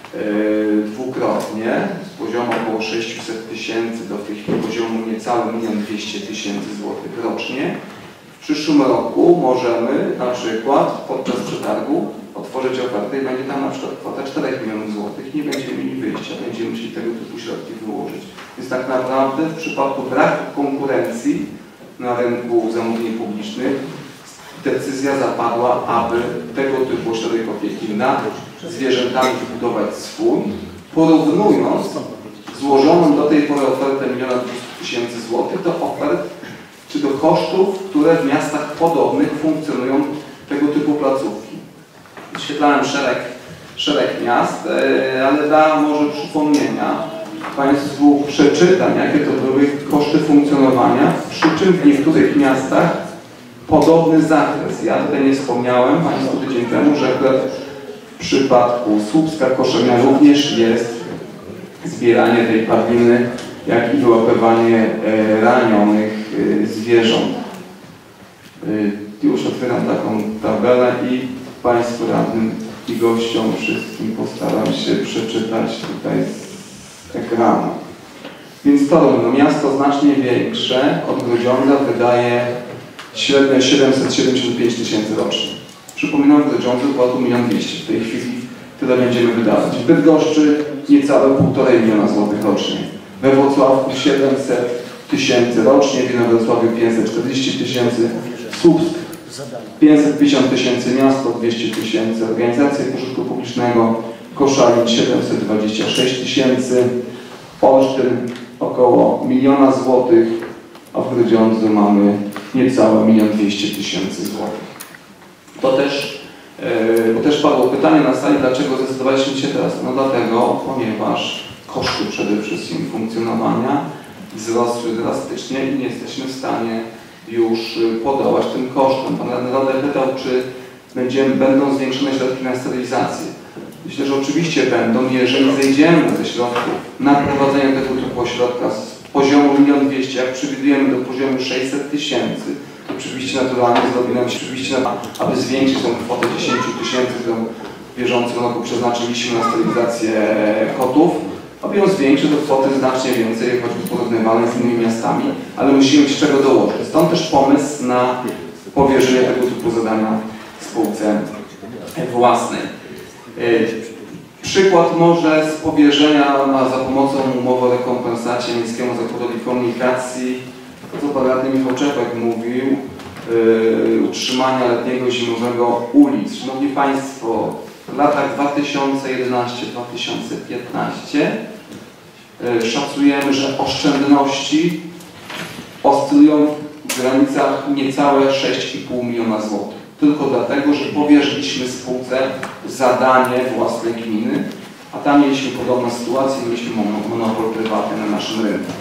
Yy, dwukrotnie, z poziomu około sześciuset tysięcy do w tej chwili poziomu niecały milion dwieście tysięcy złotych rocznie. W przyszłym roku możemy na przykład podczas przetargu otworzyć ofertę i będzie tam na przykład kwota czterech milionów złotych. Nie będziemy mieli wyjścia, będziemy musieli tego typu środki wyłożyć. Więc tak naprawdę w przypadku braku konkurencji na rynku zamówień publicznych decyzja zapadła, aby tego typu ośrodek opieki nad zwierzętami wybudować swój, porównując złożoną do tej pory ofertę miliona dwieście tysięcy złotych do ofert czy do kosztów, które w miastach podobnych funkcjonują tego typu placówki. Wyświetlałem szereg, szereg miast, ale dla może przypomnienia Państwu przeczytam, jakie to były koszty funkcjonowania, przy czym w niektórych miastach podobny zakres. Ja tutaj nie wspomniałem Państwu tydzień temu, że w przypadku Słupska Koszenia również jest zbieranie tej padliny, jak i wyłapywanie ranionych zwierząt. Już otwieram taką tabelę i Państwu radnym i gościom wszystkim postaram się przeczytać tutaj z ekranu. Więc to no, miasto znacznie większe od Grudziądza wydaje średnio siedemset siedemdziesiąt pięć tysięcy rocznie. Przypominam, w Grudziądzu była tu milion dwieście. W tej chwili tyle będziemy wydawać. W Bydgoszczy niecałe półtorej miliona złotych rocznie. We Włocławku siedemset tysięcy rocznie, w Inowrocławiu pięćset czterdzieści tysięcy, Słupsk pięćset pięćdziesiąt tysięcy, miasto dwieście tysięcy, organizacje pożytku publicznego, Koszalin siedemset dwadzieścia sześć tysięcy, Olsztyn około miliona złotych, a w Grudziądzu mamy niecałe milion dwieście tysięcy złotych. To też Bo też padło pytanie na sali, dlaczego zdecydowaliśmy się teraz? No dlatego, ponieważ koszty przede wszystkim funkcjonowania wzrosły drastycznie i nie jesteśmy w stanie już podołać tym kosztom. Pan radny Rodek pytał, czy będziemy, będą zwiększone środki na sterylizację. Myślę, że oczywiście będą, jeżeli zejdziemy ze środków na prowadzenie tego typu ośrodka z poziomu milion dwieście, jak przewidujemy do poziomu sześćset tysięcy, to oczywiście naturalnie zrobimy oczywiście, aby zwiększyć tę kwotę dziesięć tysięcy, którą w bieżącym roku przeznaczyliśmy na sterylizację kotów, aby ją zwiększyć do kwoty znacznie więcej, choćby porównywalnej z innymi miastami, ale musimy mieć czego dołożyć. Stąd też pomysł na powierzenie tego typu zadania spółce własnej. Przykład może z powierzenia na, za pomocą umowy o rekompensacie Miejskiemu Zakładowi Komunikacji, to co pan radny Michał Czepek mówił, yy, utrzymania letniego zimowego ulic. Szanowni Państwo, w latach dwa tysiące jedenastym do dwa tysiące piętnastego yy, szacujemy, że oszczędności oscylują w granicach niecałe sześć i pół miliona złotych. Tylko dlatego, że powierzyliśmy spółce zadanie własnej gminy, a tam mieliśmy podobną sytuację, mieliśmy monopol prywatny na naszym rynku.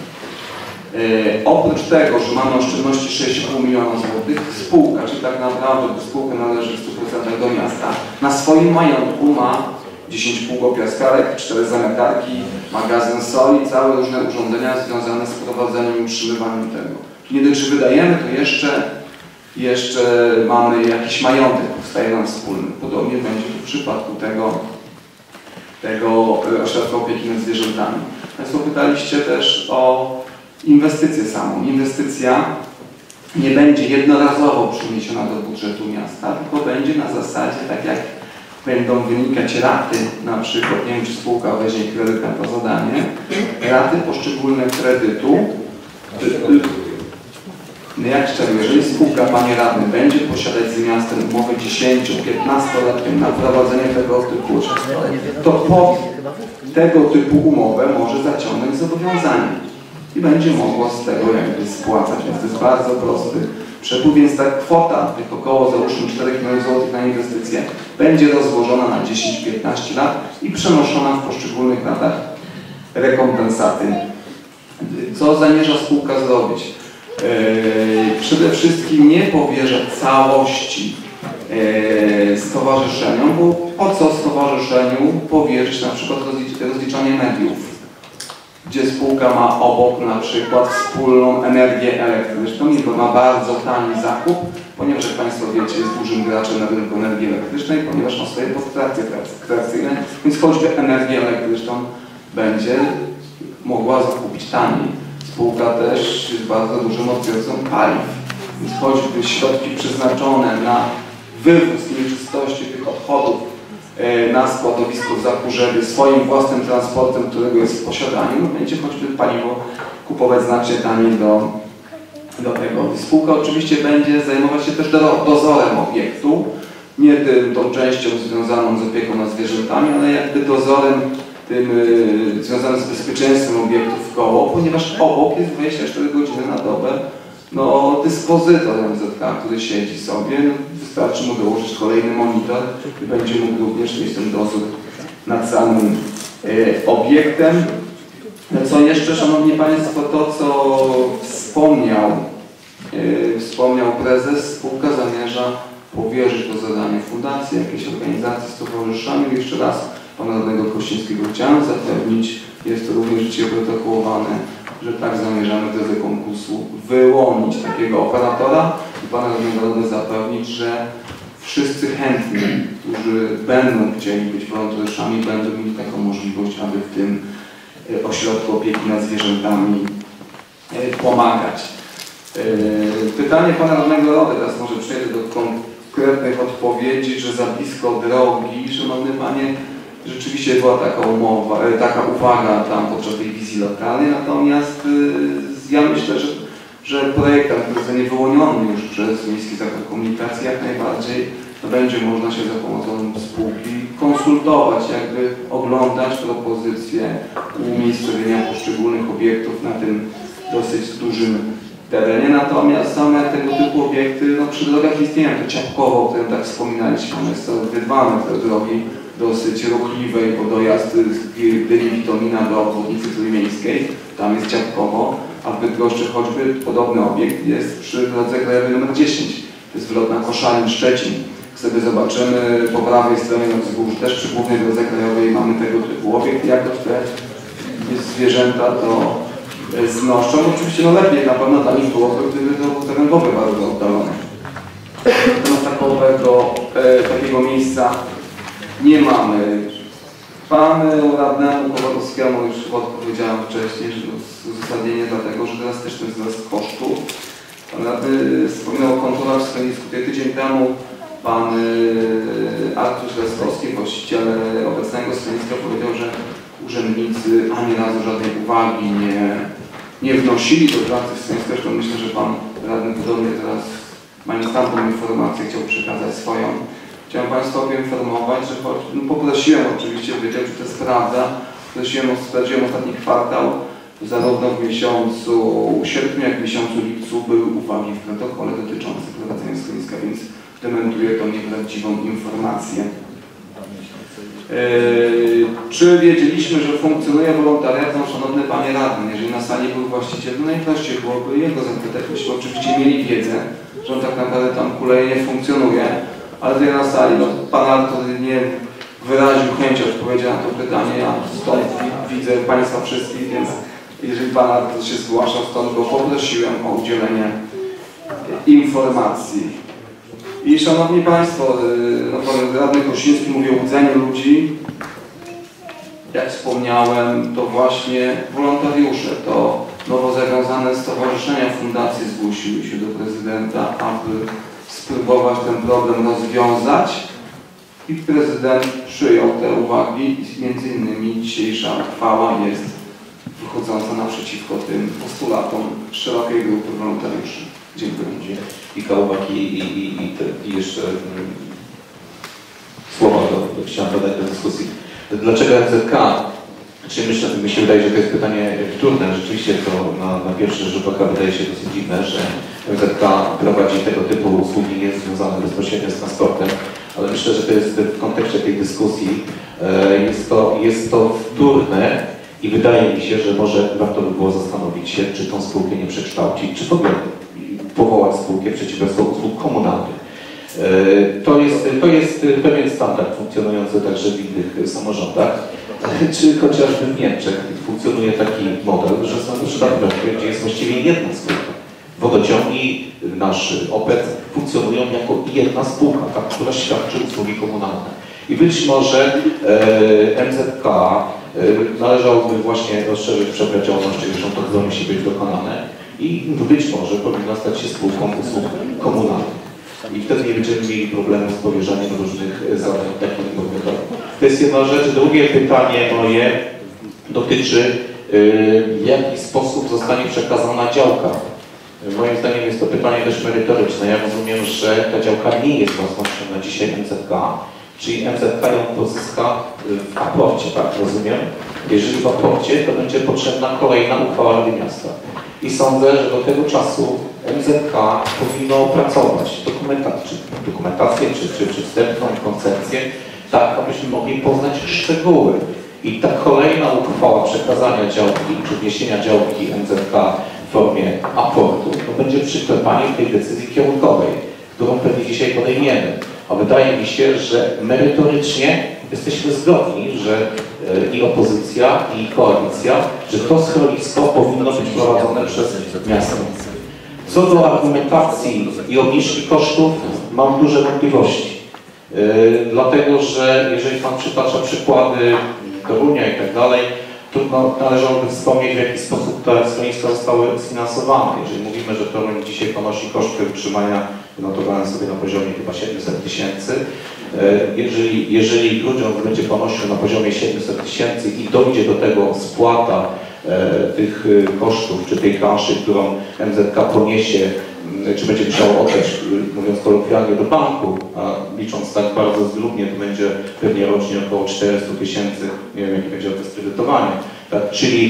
E, oprócz tego, że mamy oszczędności sześć i pół miliona złotych, spółka, czyli tak naprawdę bo spółka należy w stu procentach do miasta, na swoim majątku ma dziesięć półgopiaskarek, cztery zamytarki, magazyn soli, całe różne urządzenia związane z prowadzeniem i utrzymywaniem tego. Nie dość, że wydajemy, to jeszcze jeszcze mamy jakiś majątek, powstaje nam wspólny. Podobnie będzie w przypadku tego, tego ośrodka opieki nad zwierzętami. Państwo pytaliście też o inwestycję samą. Inwestycja nie będzie jednorazowo przeniesiona do budżetu miasta, tylko będzie na zasadzie, tak jak będą wynikać raty, na przykład, nie wiem czy spółka weźmie kredyt na to zadanie, raty poszczególne kredytu. Jak szczerze, jeżeli spółka, panie radny, będzie posiadać z miastem umowę dziesięcio-piętnastoletnią na prowadzenie tego typu, to po tego typu umowę może zaciągnąć zobowiązanie i będzie mogło z tego jakby spłacać. Więc to jest bardzo prosty przepływ, więc ta kwota, tych około załóżmy czterech milionów złotych na inwestycje, będzie rozłożona na dziesięć do piętnastu lat i przenoszona w poszczególnych latach rekompensaty. Co zamierza spółka zrobić? Yy, przede wszystkim nie powierzać całości yy, stowarzyszeniom, bo po co stowarzyszeniu powierzyć na przykład rozlicz rozliczanie mediów, gdzie spółka ma obok na przykład wspólną energię elektryczną i ma bardzo tani zakup, ponieważ jak Państwo wiecie jest dużym graczem na rynku energii elektrycznej, ponieważ ma swoje podstacje trakcyjne, więc choćby energię elektryczną będzie mogła zakupić taniej. Spółka też jest bardzo dużym odbiorcą paliw, więc choćby środki przeznaczone na wywóz nieczystości tych odchodów e, na składowisko w Zakurzewie swoim własnym transportem, którego jest w posiadaniu, no będzie choćby paliwo kupować znacznie taniej do, do tego. Spółka oczywiście będzie zajmować się też do, dozorem obiektu, nie tym, tą częścią związaną z opieką nad zwierzętami, ale jakby dozorem tym y, związanym z bezpieczeństwem obiektów koło, ponieważ obok jest dwadzieścia cztery godziny na dobę no, dyspozytor M Z K, który siedzi sobie, no, wystarczy mu dołożyć kolejny monitor i będzie mógł również mieć ten dozór nad samym y, obiektem. Co jeszcze, Szanowni Państwo, to co wspomniał, y, wspomniał prezes, spółka zamierza powierzyć to zadanie fundacji, jakiejś organizacji, stowarzyszeniu. Jeszcze raz pana radnego Kościńskiego chciałem zapewnić, jest to również życie protokołowane, że tak zamierzamy w drodze konkursu wyłonić takiego operatora i pana radnego zapewnić, że wszyscy chętni, którzy będą chcieli być wolontariuszami, będą mieli taką możliwość, aby w tym ośrodku opieki nad zwierzętami pomagać. Pytanie pana radnego Rody, teraz może przejdę do konkretnych odpowiedzi, że za blisko drogi, szanowny panie, rzeczywiście była taka umowa, taka uwaga tam podczas tej wizji lokalnej, natomiast ja myślę, że, że projektant, który zostanie wyłoniony już przez Miejski Zakład Komunikacji, jak najbardziej no, będzie można się za pomocą spółki konsultować, jakby oglądać propozycje umiejscowienia poszczególnych obiektów na tym dosyć dużym terenie, natomiast same tego typu obiekty, no przy drogach istnieją, to Ciapkowo, o którym tak wspominaliśmy, ono jest coraz wydbane, te drogi dosyć ruchliwe i po dojazd z Gdyni Witomina do obwodnicy trójmiejskiej, tam jest Ciapkowo, a w Bydgoszczy choćby podobny obiekt jest przy drodze krajowej numer dziesięć, to jest wlot na Koszalin-Szczecin. Jak sobie zobaczymy po prawej stronie na wzgórzu, też przy głównej drodze krajowej mamy tego typu obiekt, jak to te zwierzęta to znoszczą. Oczywiście no lepiej na pewno dla nich byłoby, gdyby to był teren wody bardzo oddalony. Natomiast takowego, e, takiego miejsca nie mamy. Panu radnemu Kowalowskiemu już odpowiedziałem wcześniej, że uzasadnienie dlatego, że drastyczny wzrost kosztów. Pan radny wspominał o kontrolach w schronisku. Tutaj tydzień temu pan Artur Leskowski, właściciel obecnego schroniska, powiedział, że urzędnicy ani razu żadnej uwagi nie, nie wnosili do pracy w schronisku. Zresztą myślę, że pan radny podobnie teraz, mając tamtą informację, chciał przekazać swoją. Chciałem Państwa poinformować, że choć, no, poprosiłem oczywiście, wiedział, że to jest prawda, prosiłem, sprawdziłem ostatni kwartał, zarówno w miesiącu sierpniu, jak i w miesiącu lipcu były uwagi w protokole dotyczące prowadzenia schroniska, więc dementuję tą nieprawdziwą informację. Yy, czy wiedzieliśmy, że funkcjonuje wolontariat? No, szanowny Panie Radny, jeżeli na sali był właściciel, to najprościej byłoby jego zapytać, myśmy oczywiście mieli wiedzę, że on tak naprawdę tam kuleje nie funkcjonuje, ale tutaj na sali, no, Pan Artur nie wyraził chęci odpowiedzi na to pytanie, ja stąd widzę Państwa wszystkich, więc jeżeli Pan Artur się zgłaszał, stąd go poprosiłem o udzielenie informacji. I Szanowni Państwo, no, Pan Radny Kosiński mówi o łudzeniu ludzi. Jak wspomniałem, to właśnie wolontariusze, to nowo zawiązane stowarzyszenia, fundacje zgłosiły się do prezydenta, aby spróbować ten problem rozwiązać i prezydent przyjął te uwagi i między innymi dzisiejsza uchwała jest wychodząca naprzeciwko tym postulatom szerokiej grupy wolontariuszy. Dziękuję. Kilka uwag i, i, i, i, te, i jeszcze um, słowa do, do, chciałem dodać do dyskusji. Dlaczego M Z K? Znaczy myślę, mi się wydaje, że to jest pytanie wtórne. Rzeczywiście to na, na pierwszy rzut oka wydaje się dosyć dziwne, że M Z K prowadzi tego typu usługi nie związane bezpośrednio z transportem, ale myślę, że to jest w kontekście tej dyskusji e, jest, to, jest to wtórne i wydaje mi się, że może warto by było zastanowić się, czy tą spółkę nie przekształcić, czy w ogóle powołać spółkę przedsiębiorstwa usług komunalnych. To jest, to jest pewien standard funkcjonujący także w innych samorządach, czy chociażby w Niemczech funkcjonuje taki model, że są przypadki, gdzie jest właściwie jedna spółka. Wodociągi, nasz O P E C funkcjonują jako jedna spółka, ta, która świadczy usługi komunalne. I być może e, M Z K e, należałoby właśnie rozszerzyć przedmiot działalności, zresztą to chyba musi być dokonane. I być może powinna stać się spółką usług komunalnych. I wtedy nie będziemy mieli problemu z powierzaniem różnych zadań takim podmiotom. To jest jedna rzecz. Drugie pytanie moje dotyczy, w jaki sposób zostanie przekazana działka. Moim zdaniem jest to pytanie też merytoryczne. Ja rozumiem, że ta działka nie jest własnością na dzisiaj M Z K, czyli M Z K ją pozyska w aporcie, tak rozumiem? Jeżeli w aporcie, to będzie potrzebna kolejna uchwała Rady Miasta. I sądzę, że do tego czasu M Z K powinno opracować dokumentację, dokumentację czy, czy, czy wstępną koncepcję, tak abyśmy mogli poznać szczegóły. I ta kolejna uchwała przekazania działki czy wniesienia działki M Z K w formie aportu to będzie przyklepanie tej decyzji kierunkowej, którą pewnie dzisiaj podejmiemy. A wydaje mi się, że merytorycznie jesteśmy zgodni, że i opozycja, i koalicja, że to schronisko powinno być prowadzone przez miasto. Co do argumentacji i obniżki kosztów, mam duże wątpliwości. Yy, dlatego, że jeżeli Pan przytacza przykłady Torunia i tak dalej, trudno należałoby wspomnieć, w jaki sposób te schroniska zostały sfinansowane. Jeżeli mówimy, że Toruń dzisiaj ponosi koszty utrzymania, notowałem sobie na poziomie chyba siedemset tysięcy, jeżeli, jeżeli ludziom będzie ponosił na poziomie siedemset tysięcy i dojdzie do tego spłata e, tych kosztów, czy tej transzy, którą M Z K poniesie, czy będzie musiało oddać, mówiąc kolokwialnie, do banku, a licząc tak bardzo zgrubnie, to będzie pewnie rocznie około czterysta tysięcy, nie wiem jaki będzie okres kredytowania. Tak? Czyli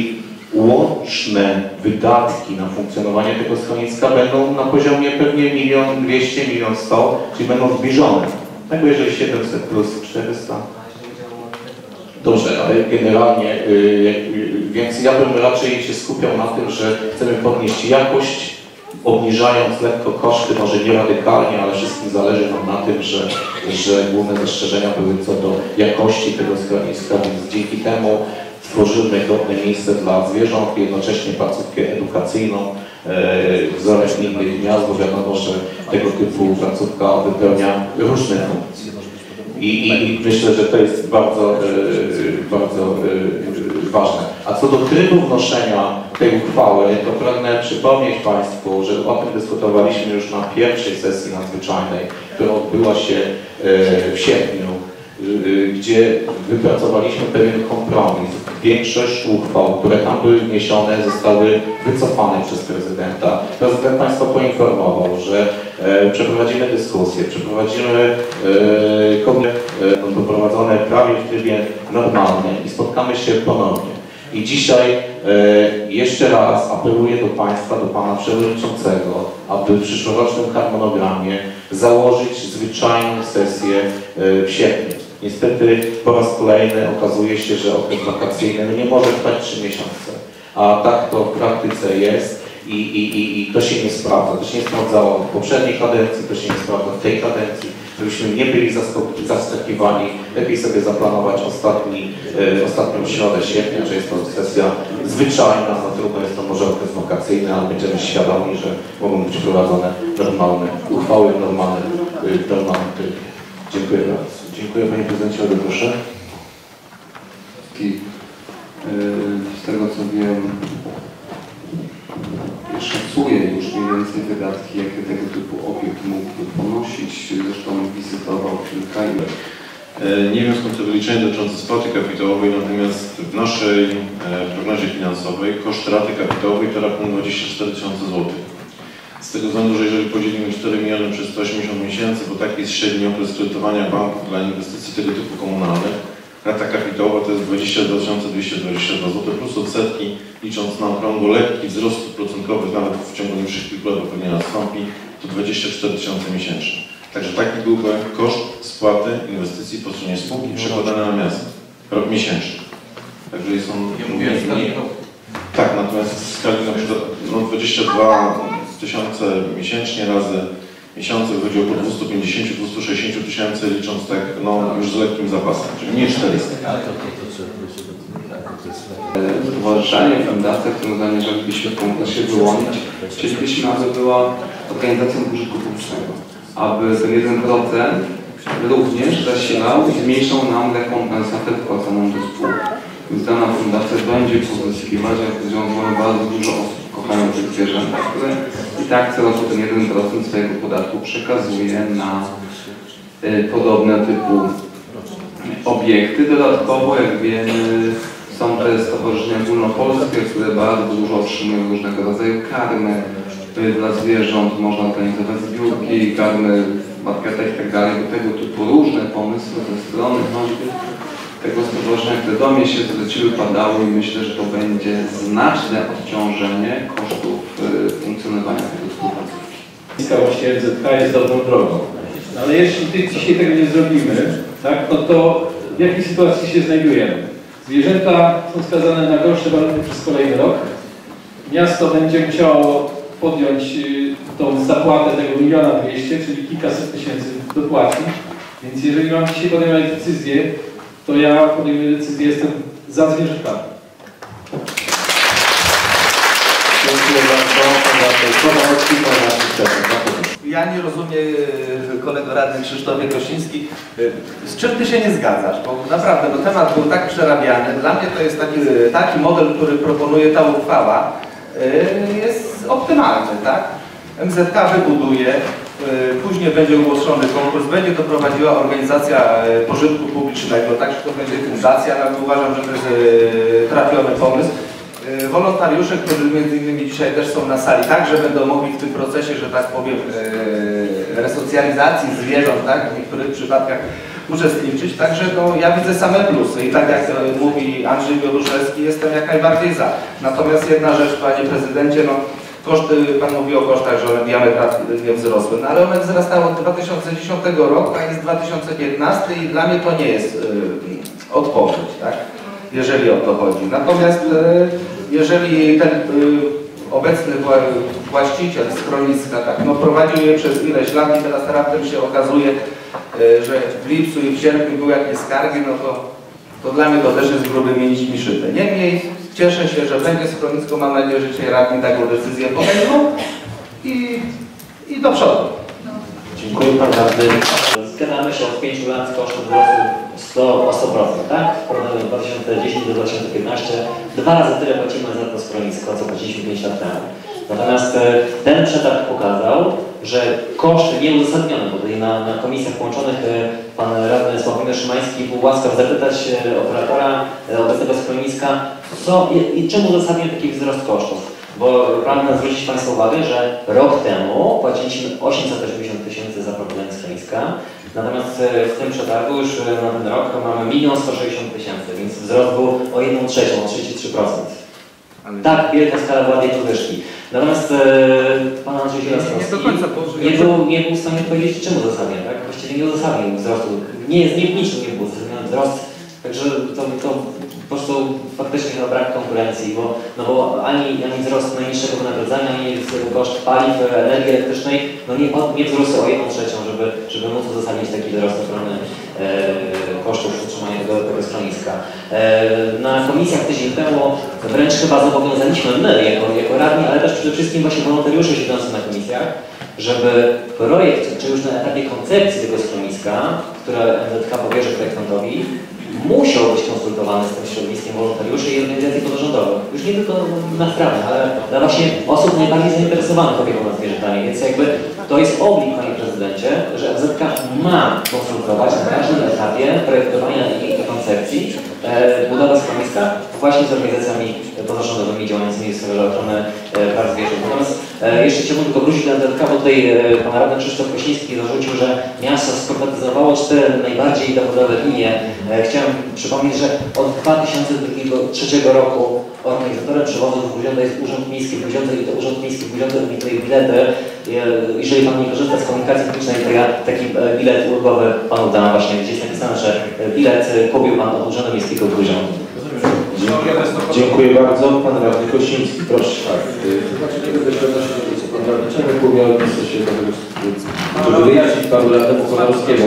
łączne wydatki na funkcjonowanie tego schroniska będą na poziomie pewnie milion dwieście, milion sto, czyli będą zbliżone. Tak, bo jeżeli siedemset plus czterysta. Dobrze, ale generalnie, yy, więc ja bym raczej się skupiał na tym, że chcemy podnieść jakość, obniżając lekko koszty, może nie radykalnie, ale wszystkim zależy nam na tym, że, że główne zastrzeżenia były co do jakości tego schroniska, więc dzięki temu tworzymy godne miejsce dla zwierząt i jednocześnie placówkę edukacyjną, e, wzorem innych miast, bo wiadomo, że tego typu placówka wypełnia różne funkcje. I, i, i myślę, że to jest bardzo, e, bardzo e, ważne. A co do trybu wnoszenia tej uchwały, to pragnę przypomnieć Państwu, że o tym dyskutowaliśmy już na pierwszej sesji nadzwyczajnej, która odbyła się e, w sierpniu, gdzie wypracowaliśmy pewien kompromis. Większość uchwał, które tam były wniesione, zostały wycofane przez prezydenta. Prezydent Państwa poinformował, że e, przeprowadzimy dyskusję, przeprowadzimy e, e, doprowadzone prawie w trybie normalnym i spotkamy się ponownie. I dzisiaj e, jeszcze raz apeluję do Państwa, do Pana Przewodniczącego, aby w przyszłorocznym harmonogramie założyć zwyczajną sesję e, w sierpniu. Niestety po raz kolejny okazuje się, że okres wakacyjny no nie może trwać trzy miesiące, a tak to w praktyce jest i, i, i, i to się nie sprawdza. To się nie sprawdzało w poprzedniej kadencji, to się nie sprawdza w tej kadencji. Żebyśmy nie byli zaskakiwani, lepiej sobie zaplanować ostatni, e, ostatnią środę sierpnia, że jest to sesja zwyczajna, za trudno jest to może okres wakacyjny, ale będziemy świadomi, że mogą być prowadzone normalne uchwały w normalnym, w normalnym trybie. Dziękuję bardzo. Dziękuję Panie Prezydencie, bardzo proszę. I, yy, z tego co wiem, szacuje już mniej więcej wydatki, jakie tego typu obiekt mógłby ponosić. Zresztą wizytował kilka i... Nie wiem skąd te wyliczenia dotyczące spłaty kapitałowej, natomiast w naszej e, prognozie finansowej koszt raty kapitałowej to raptem dwadzieścia cztery tysiące złotych. Z tego względu, że jeżeli podzielimy cztery miliony przez sto osiemdziesiąt miesięcy, bo taki jest średni okres kredytowania banków dla inwestycji tego typu komunalnych, rata kapitałowa to jest dwadzieścia dwa tysiące dwieście dwadzieścia dwa złote plus odsetki, licząc na okrągło lekki wzrost procentowych, nawet w ciągu najbliższych kilku lat pewnie nastąpi, to dwadzieścia cztery tysiące miesięcznie. Także taki byłby koszt spłaty inwestycji po stronie spółki przekładany na miasto, rok miesięczny. Także jest on... Ja mówię w skali. Tak, natomiast w skali na przykład no, dwadzieścia dwa tysiące miesięcznie razy miesiące wychodzi około dwieście pięćdziesiąt do dwustu sześćdziesięciu tysięcy, licząc tak no, już z lekkim zapasem, czyli nie czterysta. Stowarzyszenie, fundacja, którą zamierzalibyśmy w konkursie wyłonić, chcielibyśmy, aby była organizacją użytku publicznego, aby ten jeden procent również zasilał i zmniejszał nam rekompensatę wpłaconą do spółki. Więc dana fundacja będzie pozyskiwać, jak związano bardzo dużo osób kochających zwierzęta, które i tak co roku ten jeden procent swojego podatku przekazuje na y, podobne typu obiekty. Dodatkowo, jak wiemy, są te stowarzyszenia ogólnopolskie, które bardzo dużo otrzymują różnego rodzaju karmy y, dla zwierząt, można organizować zbiórki, karmy w marketach i tak dalej, do tego typu różne pomysły ze strony choćby tego stowarzyszenia, które do mnie się zwróciły, padały i myślę, że to będzie znaczne odciążenie kosztów y, funkcjonowania tego współpracówki. Właśnie N Z K jest dobrą drogą. No, ale jeśli dzisiaj tego nie zrobimy, tak, no to w jakiej sytuacji się znajdujemy? Zwierzęta są skazane na gorsze warunki przez kolejny rok. Miasto będzie musiało podjąć y, tą zapłatę tego miliona dwieście, czyli kilkaset tysięcy dopłacić. Więc jeżeli mam dzisiaj podejmować decyzję, to ja podejmuję decyzję, jestem za zwierzętami. Dziękuję bardzo. Ja nie rozumiem, kolego radny Krzysztofie Kosiński, z czym ty się nie zgadzasz, bo naprawdę no, temat był tak przerabiany. Dla mnie to jest taki, taki model, który proponuje ta uchwała, jest optymalny, tak? M Z K wybuduje, później będzie ogłoszony konkurs, będzie to prowadziła organizacja pożytku publicznego, tak, że to będzie fundacja, ale uważam, że to jest trafiony pomysł. Wolontariusze, którzy między innymi dzisiaj też są na sali, także będą mogli w tym procesie, że tak powiem, resocjalizacji zwierząt, tak, w niektórych przypadkach uczestniczyć. Także no, ja widzę same plusy i tak jak e, mówi Andrzej Bioduszewski, jestem jak najbardziej za. Natomiast jedna rzecz, panie prezydencie, no, koszty, pan mówi o kosztach, że one diametralnie wzrosły, no ale one wzrastały od dwa tysiące dziesiątego roku, a jest dwa tysiące piętnasty i dla mnie to nie jest y, odpowiedź, tak? Jeżeli o to chodzi. Natomiast y, jeżeli ten y, obecny właściciel schroniska tak, no, prowadził je przez ileś lat i teraz raptem się okazuje, y, że w lipcu i w sierpniu były jakieś skargi, no to, to dla mnie to też jest gruby mięśćmi szyte. Niemniej cieszę się, że będzie schronisko, mam nadzieję, że dzisiaj radni taką decyzję podejmą i, i do przodu. Dziękuję Pan Radny. Zgadzamy się od pięciu lat kosztów wzrostu o sto procent, tak? W porównaniu dwa tysiące dziesiąty do dwa tysiące piętnastego dwa razy tyle płacimy za to schronisko, co płaciliśmy pięć lat temu. Natomiast ten przetarg pokazał, że koszty nieuzasadnione, bo tutaj na, na komisjach połączonych pan radny Sławomir Szymański był łaskaw zapytać operatora obecnego schroniska, co i, i czym uzasadnia taki wzrost kosztów. Bo pragnę zwrócić Państwa uwagę, że rok temu płaciliśmy osiemset osiemdziesiąt tysięcy za prowadzenie schroniska, natomiast w tym przetargu już na ten rok mamy milion sto sześćdziesiąt tysięcy, więc wzrost był o jedną trzecią, o trzydzieści trzy procent. Tak, wielka skala była tej podwyżki. Natomiast e, pan Andrzej Zielaskowski nie, nie, był, nie był w stanie powiedzieć, czym uzasadnia, tak? Właściwie nie uzasadnił wzrostu. Nie jest, nie, niczym nie był uzasadniony wzrost, także to, to po prostu faktycznie chyba brak konkurencji, bo, no bo ani, ani wzrost najniższego wynagrodzenia, ani koszt paliw, energii elektrycznej, no nie, nie wzrósł o jedną trzecią, żeby, żeby móc uzasadnić taki wzrost ochrony e, kosztów utrzymania tego, tego schroniska. E, na komisjach tydzień temu wręcz chyba zobowiązaliśmy my, jako, jako radni, ale też przede wszystkim właśnie wolontariusze siedzący na komisjach, żeby projekt, czy już na etapie koncepcji tego schroniska, które N Z K powierzy projektantowi, musiał być konsultowany z tym środowiskiem wolontariuszy i organizacji pozarządowych. Już nie tylko na stronę, ale dla właśnie osób najbardziej zainteresowanych opieką nad zwierzętami. Więc jakby to jest oblig, panie prezydencie, że N Z K ma konsultować na każdym etapie projektowania i koncepcji e, budowę schroniska właśnie z organizacjami pozarządowymi działającymi w sferze ochrony e, praw zwierząt. Natomiast e, jeszcze chciałbym tylko wrócić do N Z K, bo tutaj e, pan radny Krzysztof Kośnicki zarzucił, że miasto skonkretizowało cztery najbardziej dochodowe linie. E, chciałem przypomnieć, że od dwa tysiące trzeciego roku organizatorem przewozów w Grudziądzu jest Urząd Miejski w Grudziądzu i to Urząd Miejski w Grudziądzu emituje bilety. Jeżeli pan nie korzysta z komunikacji publicznej, to ja taki bilet ulgowy panu dam właśnie, gdzie jest napisane, że bilet kupił pan od Urzędu Miejskiego w Grudziądzu. Dziękuję bardzo. Pan radny Kościński, proszę. Tak, znaczy nie będę się odnosić do tego, co pan radny Czarnek mówił, ale chcę się do tego, żeby wyjaśnić panu radnemu Komorowskiemu,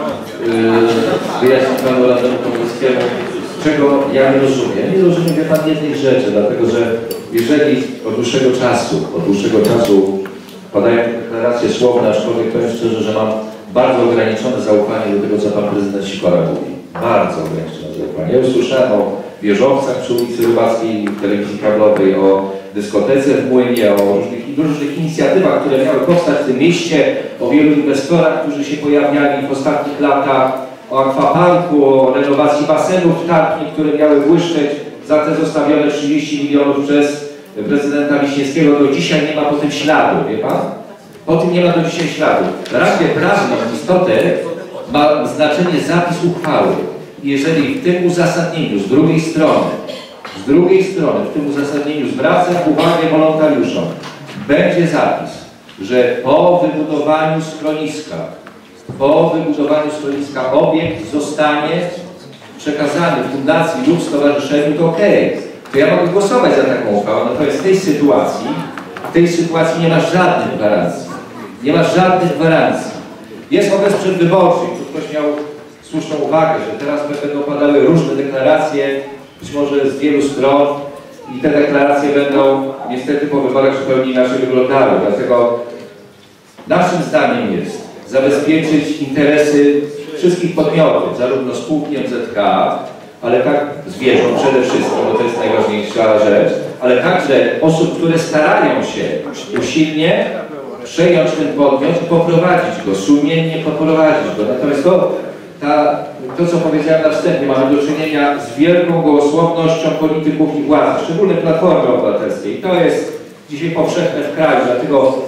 wyjaśnić panu radnemu Komorowskiemu, czego ja nie rozumiem. Nie rozumiem, wie pan, jednej rzeczy, dlatego że jeżeli od dłuższego czasu, od dłuższego czasu padają deklaracje słowne, aczkolwiek powiem szczerze, że mam bardzo ograniczone zaufanie do tego, co pan prezydent Sikora mówi. Bardzo ograniczone zaufanie. Ja usłyszałem o wieżowcach przy ulicy Rybackiej, telewizji kablowej, o dyskotece w Młynie, o różnych, różnych inicjatywach, które miały powstać w tym mieście, o wielu inwestorach, którzy się pojawiali w ostatnich latach, o akwaparku, o renowacji basenów w Tartni, które miały błyszczeć za te zostawione trzydzieści milionów przez prezydenta Wiśniewskiego. Do dzisiaj nie ma po tym śladu, wie pan? Po tym nie ma do dzisiaj śladu. Raczej prawną istotę ma znaczenie zapis uchwały. Jeżeli w tym uzasadnieniu z drugiej strony, z drugiej strony w tym uzasadnieniu zwracam uwagę wolontariuszom, będzie zapis, że po wybudowaniu schroniska, po wybudowaniu schroniska obiekt zostanie przekazany fundacji lub stowarzyszeniu, to okej. Okay. To ja mogę głosować za taką uchwałę, natomiast w tej sytuacji, w tej sytuacji nie ma żadnych gwarancji. Nie ma żadnych gwarancji. Jest okres przedwyborczy, tu ktoś miał słuszną uwagę, że teraz będą padały różne deklaracje, być może z wielu stron i te deklaracje będą niestety po wyborach zupełnie inaczej wyglądały. Dlatego naszym zdaniem jest zabezpieczyć interesy wszystkich podmiotów, zarówno spółki M Z K, ale tak zwierząt przede wszystkim, bo to jest najważniejsza rzecz, ale także osób, które starają się usilnie przejąć ten podmiot i poprowadzić go, sumiennie poprowadzić go. Natomiast to, ta, to, co powiedziałem na wstępie, mamy do czynienia z wielką gołosłownością polityków i władzy, szczególnie Platformy Obywatelskiej. I to jest dzisiaj powszechne w kraju, dlatego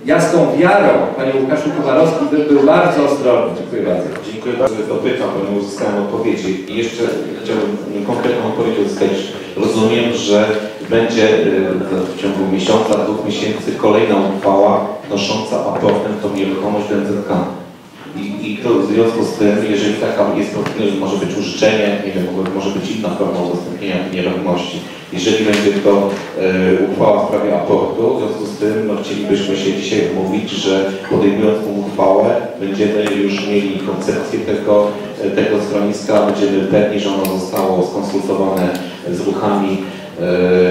Ja z tą wiarą, panie Łukaszu Kowalowski, bym był bardzo ostrożny. Dziękuję bardzo. Dziękuję bardzo. Dopytam, bo nie uzyskałem odpowiedzi. I jeszcze chciałbym konkretną odpowiedź uzyskać. Rozumiem, że będzie w ciągu miesiąca, dwóch miesięcy kolejna uchwała wnosząca aportem tą nieruchomość do N Z K. I, I to w związku z tym, jeżeli taka jest, może być użyczenie, nie wiem, może być inna forma udostępnienia nieruchomości. Jeżeli będzie to e, uchwała w sprawie aportu, w związku z tym no, chcielibyśmy się dzisiaj umówić, że podejmując tą uchwałę będziemy już mieli koncepcję tego, tego schroniska, będziemy pewni, że ono zostało skonsultowane z ruchami, e,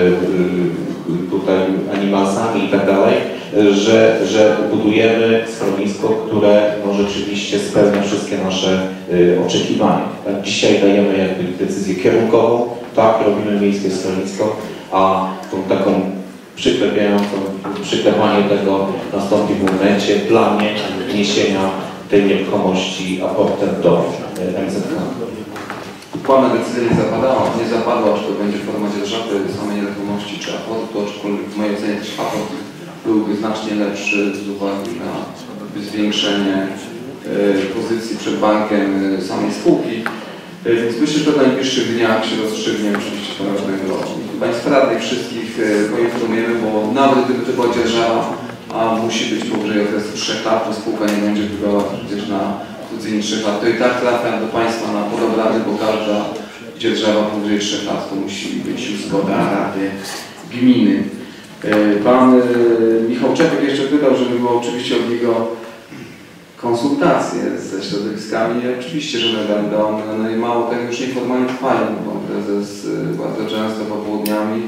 tutaj animalsami i tak dalej, że, że budujemy schronisko, które no, rzeczywiście spełnia wszystkie nasze y, oczekiwania. Tak? Dzisiaj dajemy jakby decyzję kierunkową, tak, robimy miejskie schronisko, a tą taką przyklepiającą, przyklepanie tego nastąpi w momencie, planie wniesienia tej nieruchomości aportem do y, M Z K. Uchwała decyzja nie zapadała, nie zapadła, czy to będzie w formacie dzierżawy samej nieruchomości, czy aportu, aczkolwiek w mojej ocenie też aport byłby znacznie lepszy z uwagi na zwiększenie y, pozycji przed bankiem y, samej spółki. Y, więc myślę, że w najbliższych dniach się rozstrzygnie oczywiście to ważnego roku. Państwa radnych wszystkich y, poinformujemy, bo nawet gdyby to była dzierżawa, a musi być powyżej okresu trzech lat, to spółka nie będzie wpływała przecież na krócej niż trzech lat. To i tak trafia do Państwa na podobrady, bo każda dzierżawa powyżej trzech lat to musi być już zgoda Rady Gminy. Pan Michał Czepek jeszcze pytał, żeby było oczywiście od niego konsultacje ze środowiskami. Oczywiście, że one będą. No i mało tego, już nieformalnie trwają. Pan prezes bardzo często popołudniami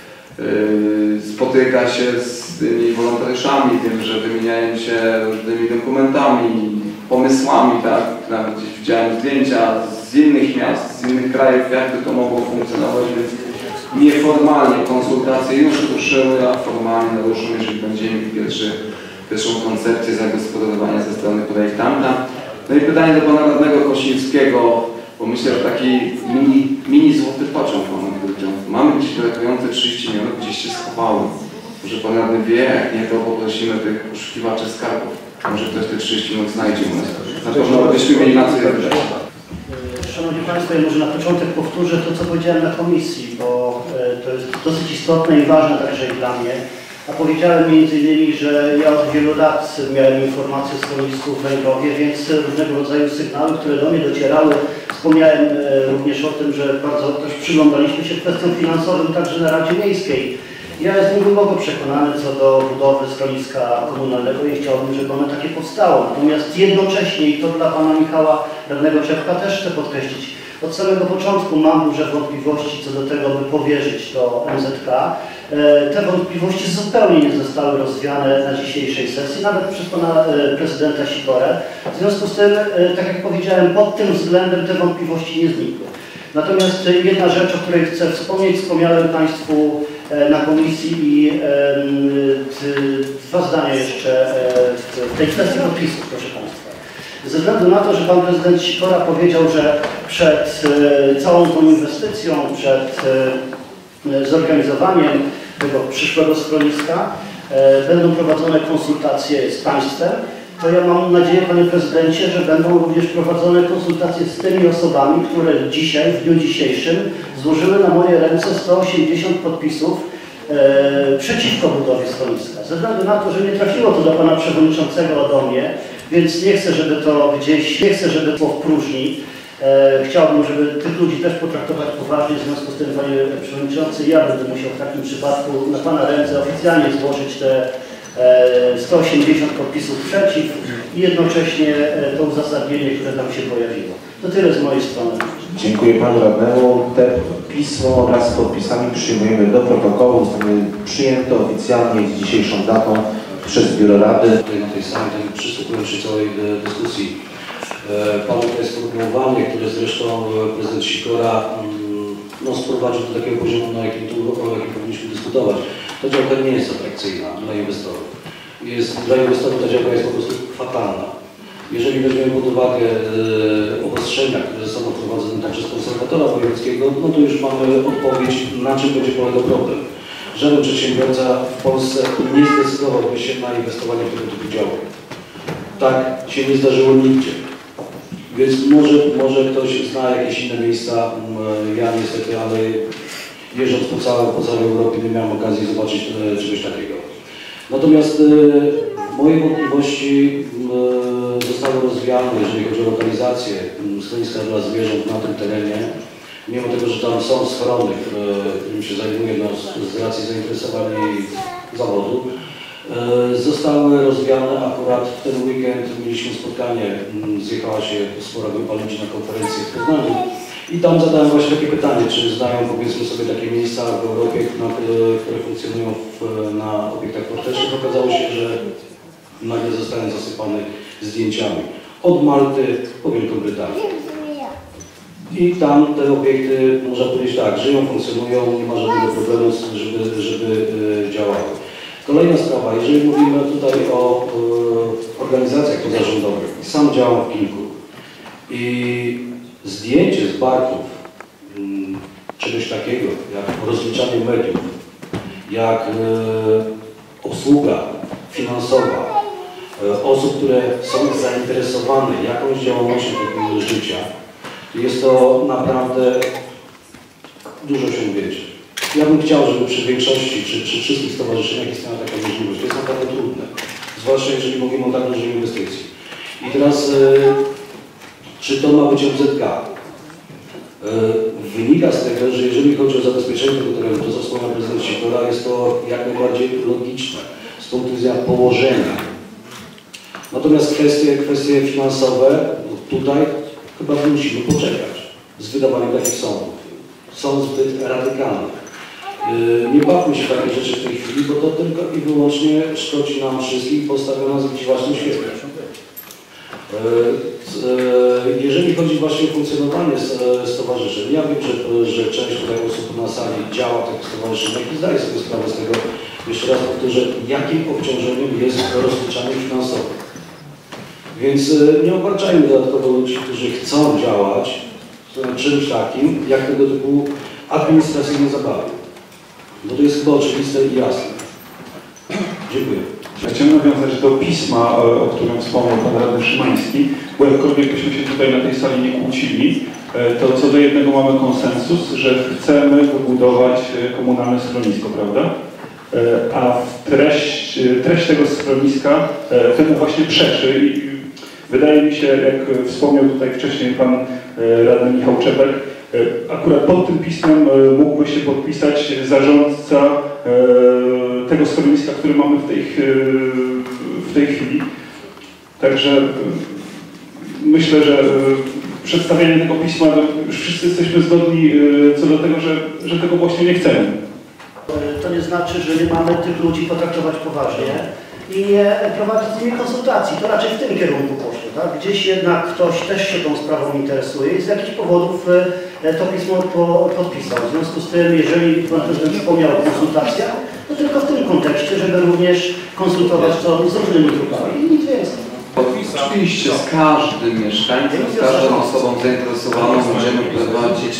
spotyka się z tymi wolontariuszami, wiem, że wymieniają się różnymi dokumentami, pomysłami, tak? Nawet gdzieś widziałem zdjęcia z innych miast, z innych krajów, jakby to mogło funkcjonować, więc nieformalnie konsultacje już ruszyły, a formalnie ruszą, jeżeli będziemy mieli pierwszy, pierwszą koncepcję zagospodarowania ze strony projektanta. No i pytanie do pana radnego Kosińskiego, bo myślę, że taki mini, mini złoty pociąg mamy w Mamy gdzieś brakujące trzydzieści milionów, gdzieś się schowały. Może pan radny wie, jak nie, to poprosimy tych poszukiwaczy skarbów. Może ktoś te trzydzieści milionów znajdzie u nas. Na pewno byśmy mieli na co je wydać. Szanowni Państwo, ja może na początek powtórzę to, co powiedziałem na komisji, bo to jest dosyć istotne i ważne także i dla mnie. A powiedziałem między innymi, że ja od wielu lat miałem informacje o schronisku w Węgrowie, więc różnego rodzaju sygnały, które do mnie docierały. Wspomniałem również o tym, że bardzo też przyglądaliśmy się kwestiom finansowym także na Radzie Miejskiej. Ja jestem głęboko przekonany co do budowy schroniska komunalnego i chciałbym, żeby ono takie powstało. Natomiast jednocześnie, i to dla pana Michała Radnego Czepka też chcę podkreślić, od samego początku mam duże wątpliwości co do tego, by powierzyć to M Z K. Te wątpliwości zupełnie nie zostały rozwiane na dzisiejszej sesji, nawet przez pana prezydenta Sikorę. W związku z tym, tak jak powiedziałem, pod tym względem te wątpliwości nie znikły. Natomiast jedna rzecz, o której chcę wspomnieć, wspomniałem Państwu na komisji i dwa zdania jeszcze w tej kwestii podpisów, proszę Państwa. Ze względu na to, że pan prezydent Sikora powiedział, że przed całą tą inwestycją, przed zorganizowaniem tego przyszłego schroniska będą prowadzone konsultacje z państwem, to ja mam nadzieję, panie prezydencie, że będą również prowadzone konsultacje z tymi osobami, które dzisiaj, w dniu dzisiejszym złożyły na moje ręce sto osiemdziesiąt podpisów e, przeciwko budowie schroniska. Ze względu na to, że nie trafiło to do pana przewodniczącego, do mnie, więc nie chcę, żeby to gdzieś, nie chcę, żeby to było w próżni. E, chciałbym, żeby tych ludzi też potraktować poważnie, w związku z tym, panie przewodniczący, ja będę musiał w takim przypadku na pana ręce oficjalnie złożyć te sto osiemdziesiąt podpisów przeciw i jednocześnie to uzasadnienie, które tam się pojawiło. To tyle z mojej strony. Dziękuję panu radnemu. Te pismo wraz z podpisami przyjmujemy do protokołu. Zostanie przyjęte oficjalnie z dzisiejszą datą przez Biuro Rady. Tutaj na tej sali przysłuchując się całej dyskusji. Padło tutaj sformułowanie, które zresztą prezydent Sikora no, sprowadził do takiego poziomu, na jakim, tu, o jakim powinniśmy dyskutować. Ta działka nie jest atrakcyjna dla inwestorów. Jest, dla inwestorów ta działka jest po prostu fatalna. Jeżeli weźmiemy pod uwagę e, obostrzenia, które zostaną wprowadzone także z konserwatora wojewódzkiego, no to już mamy odpowiedź, na czym będzie polegał problem. żaden przedsiębiorca w Polsce nie zdecydowałby się na inwestowanie w tego typu działów. Tak się nie zdarzyło nigdzie. Więc może, może ktoś zna jakieś inne miejsca, ja niestety, ale jeżdżąc po całej, po całej Europie nie miałem okazji zobaczyć e, czegoś takiego. Natomiast e, moje wątpliwości e, zostały rozwiane, jeżeli chodzi o lokalizację schroniska dla zwierząt na tym terenie. Mimo tego, że tam są schrony, które, którym się zajmuję no, z, z racji zainteresowania zawodu, e, zostały rozwiane akurat w ten weekend. Mieliśmy spotkanie, zjechała się spora grupa ludzi na konferencję w Poznaniu. I tam zadałem właśnie takie pytanie, czy znają powiedzmy sobie takie miejsca w Europie, na, które funkcjonują w, na obiektach portecznych. Okazało się, że nagle zostałem zasypany zdjęciami od Malty po Wielką Brytanię. I tam te obiekty, można powiedzieć tak, żyją, funkcjonują, nie ma żadnego problemu, żeby, żeby działały. Kolejna sprawa, jeżeli mówimy tutaj o e, organizacjach pozarządowych, sam działam w kilku i zdjęcie z barków m, czegoś takiego jak rozliczanie mediów, jak e, obsługa finansowa e, osób, które są zainteresowane jakąś działalnością takiego życia, jest to naprawdę dużo osiągnięcie. Ja bym chciał, żeby przy większości, czy przy wszystkich stowarzyszeniach istniała taka możliwość. To jest naprawdę trudne, zwłaszcza jeżeli mówimy o tak dużej inwestycji. I teraz, e, czy to ma być O Z K? E, wynika z tego, że jeżeli chodzi o zabezpieczenie tego terenu, to co wspomniał prezydent Sikora, jest to jak najbardziej logiczne z punktu widzenia położenia. Natomiast kwestie, kwestie finansowe, tutaj chyba musimy poczekać z wydawaniem takich sądów. Są zbyt radykalne. Nie bawmy się takie rzeczy w tej chwili, bo to tylko i wyłącznie szkodzi nam wszystkich i postawia nas w dziwacznym świetle. Jeżeli chodzi właśnie o funkcjonowanie stowarzyszeń, ja wiem, że, że część tutaj osób na sali działa w tych stowarzyszeniach i zdaję sobie sprawę z tego, jeszcze raz powtórzę, jakim obciążeniem jest rozliczanie finansowe. Więc nie obarczajmy dodatkowo ludzi, którzy chcą działać czymś takim, jak tego typu administracyjne zabawy. Bo to jest chyba oczywiste i jasne. Dziękuję. Ja chciałem nawiązać do pisma, o którym wspomniał pan radny Szymański, bo jakkolwiek byśmy się tutaj na tej sali nie kłócili, to co do jednego mamy konsensus, że chcemy wybudować komunalne schronisko, prawda? A treść, treść tego schroniska temu właśnie przeczy i wydaje mi się, jak wspomniał tutaj wcześniej pan radny Michał Czepek, akurat pod tym pismem mógłby się podpisać zarządca tego schroniska, który mamy w tej, w tej chwili. Także myślę, że przedstawienie tego pisma, już wszyscy jesteśmy zgodni co do tego, że, że tego właśnie nie chcemy. To nie znaczy, że nie mamy tych ludzi potraktować poważnie i prowadzić z nimi konsultacji. To raczej w tym kierunku poszło. Tak? Gdzieś jednak ktoś też się tą sprawą interesuje i z jakichś powodów to pismo podpisał. W związku z tym, jeżeli pan prezydent wspomniał o konsultacjach, to tylko w tym kontekście, żeby również konsultować to z różnymi grupami i nic więcej. Oczywiście z każdym mieszkańcem, z każdą osobą zainteresowaną będziemy prowadzić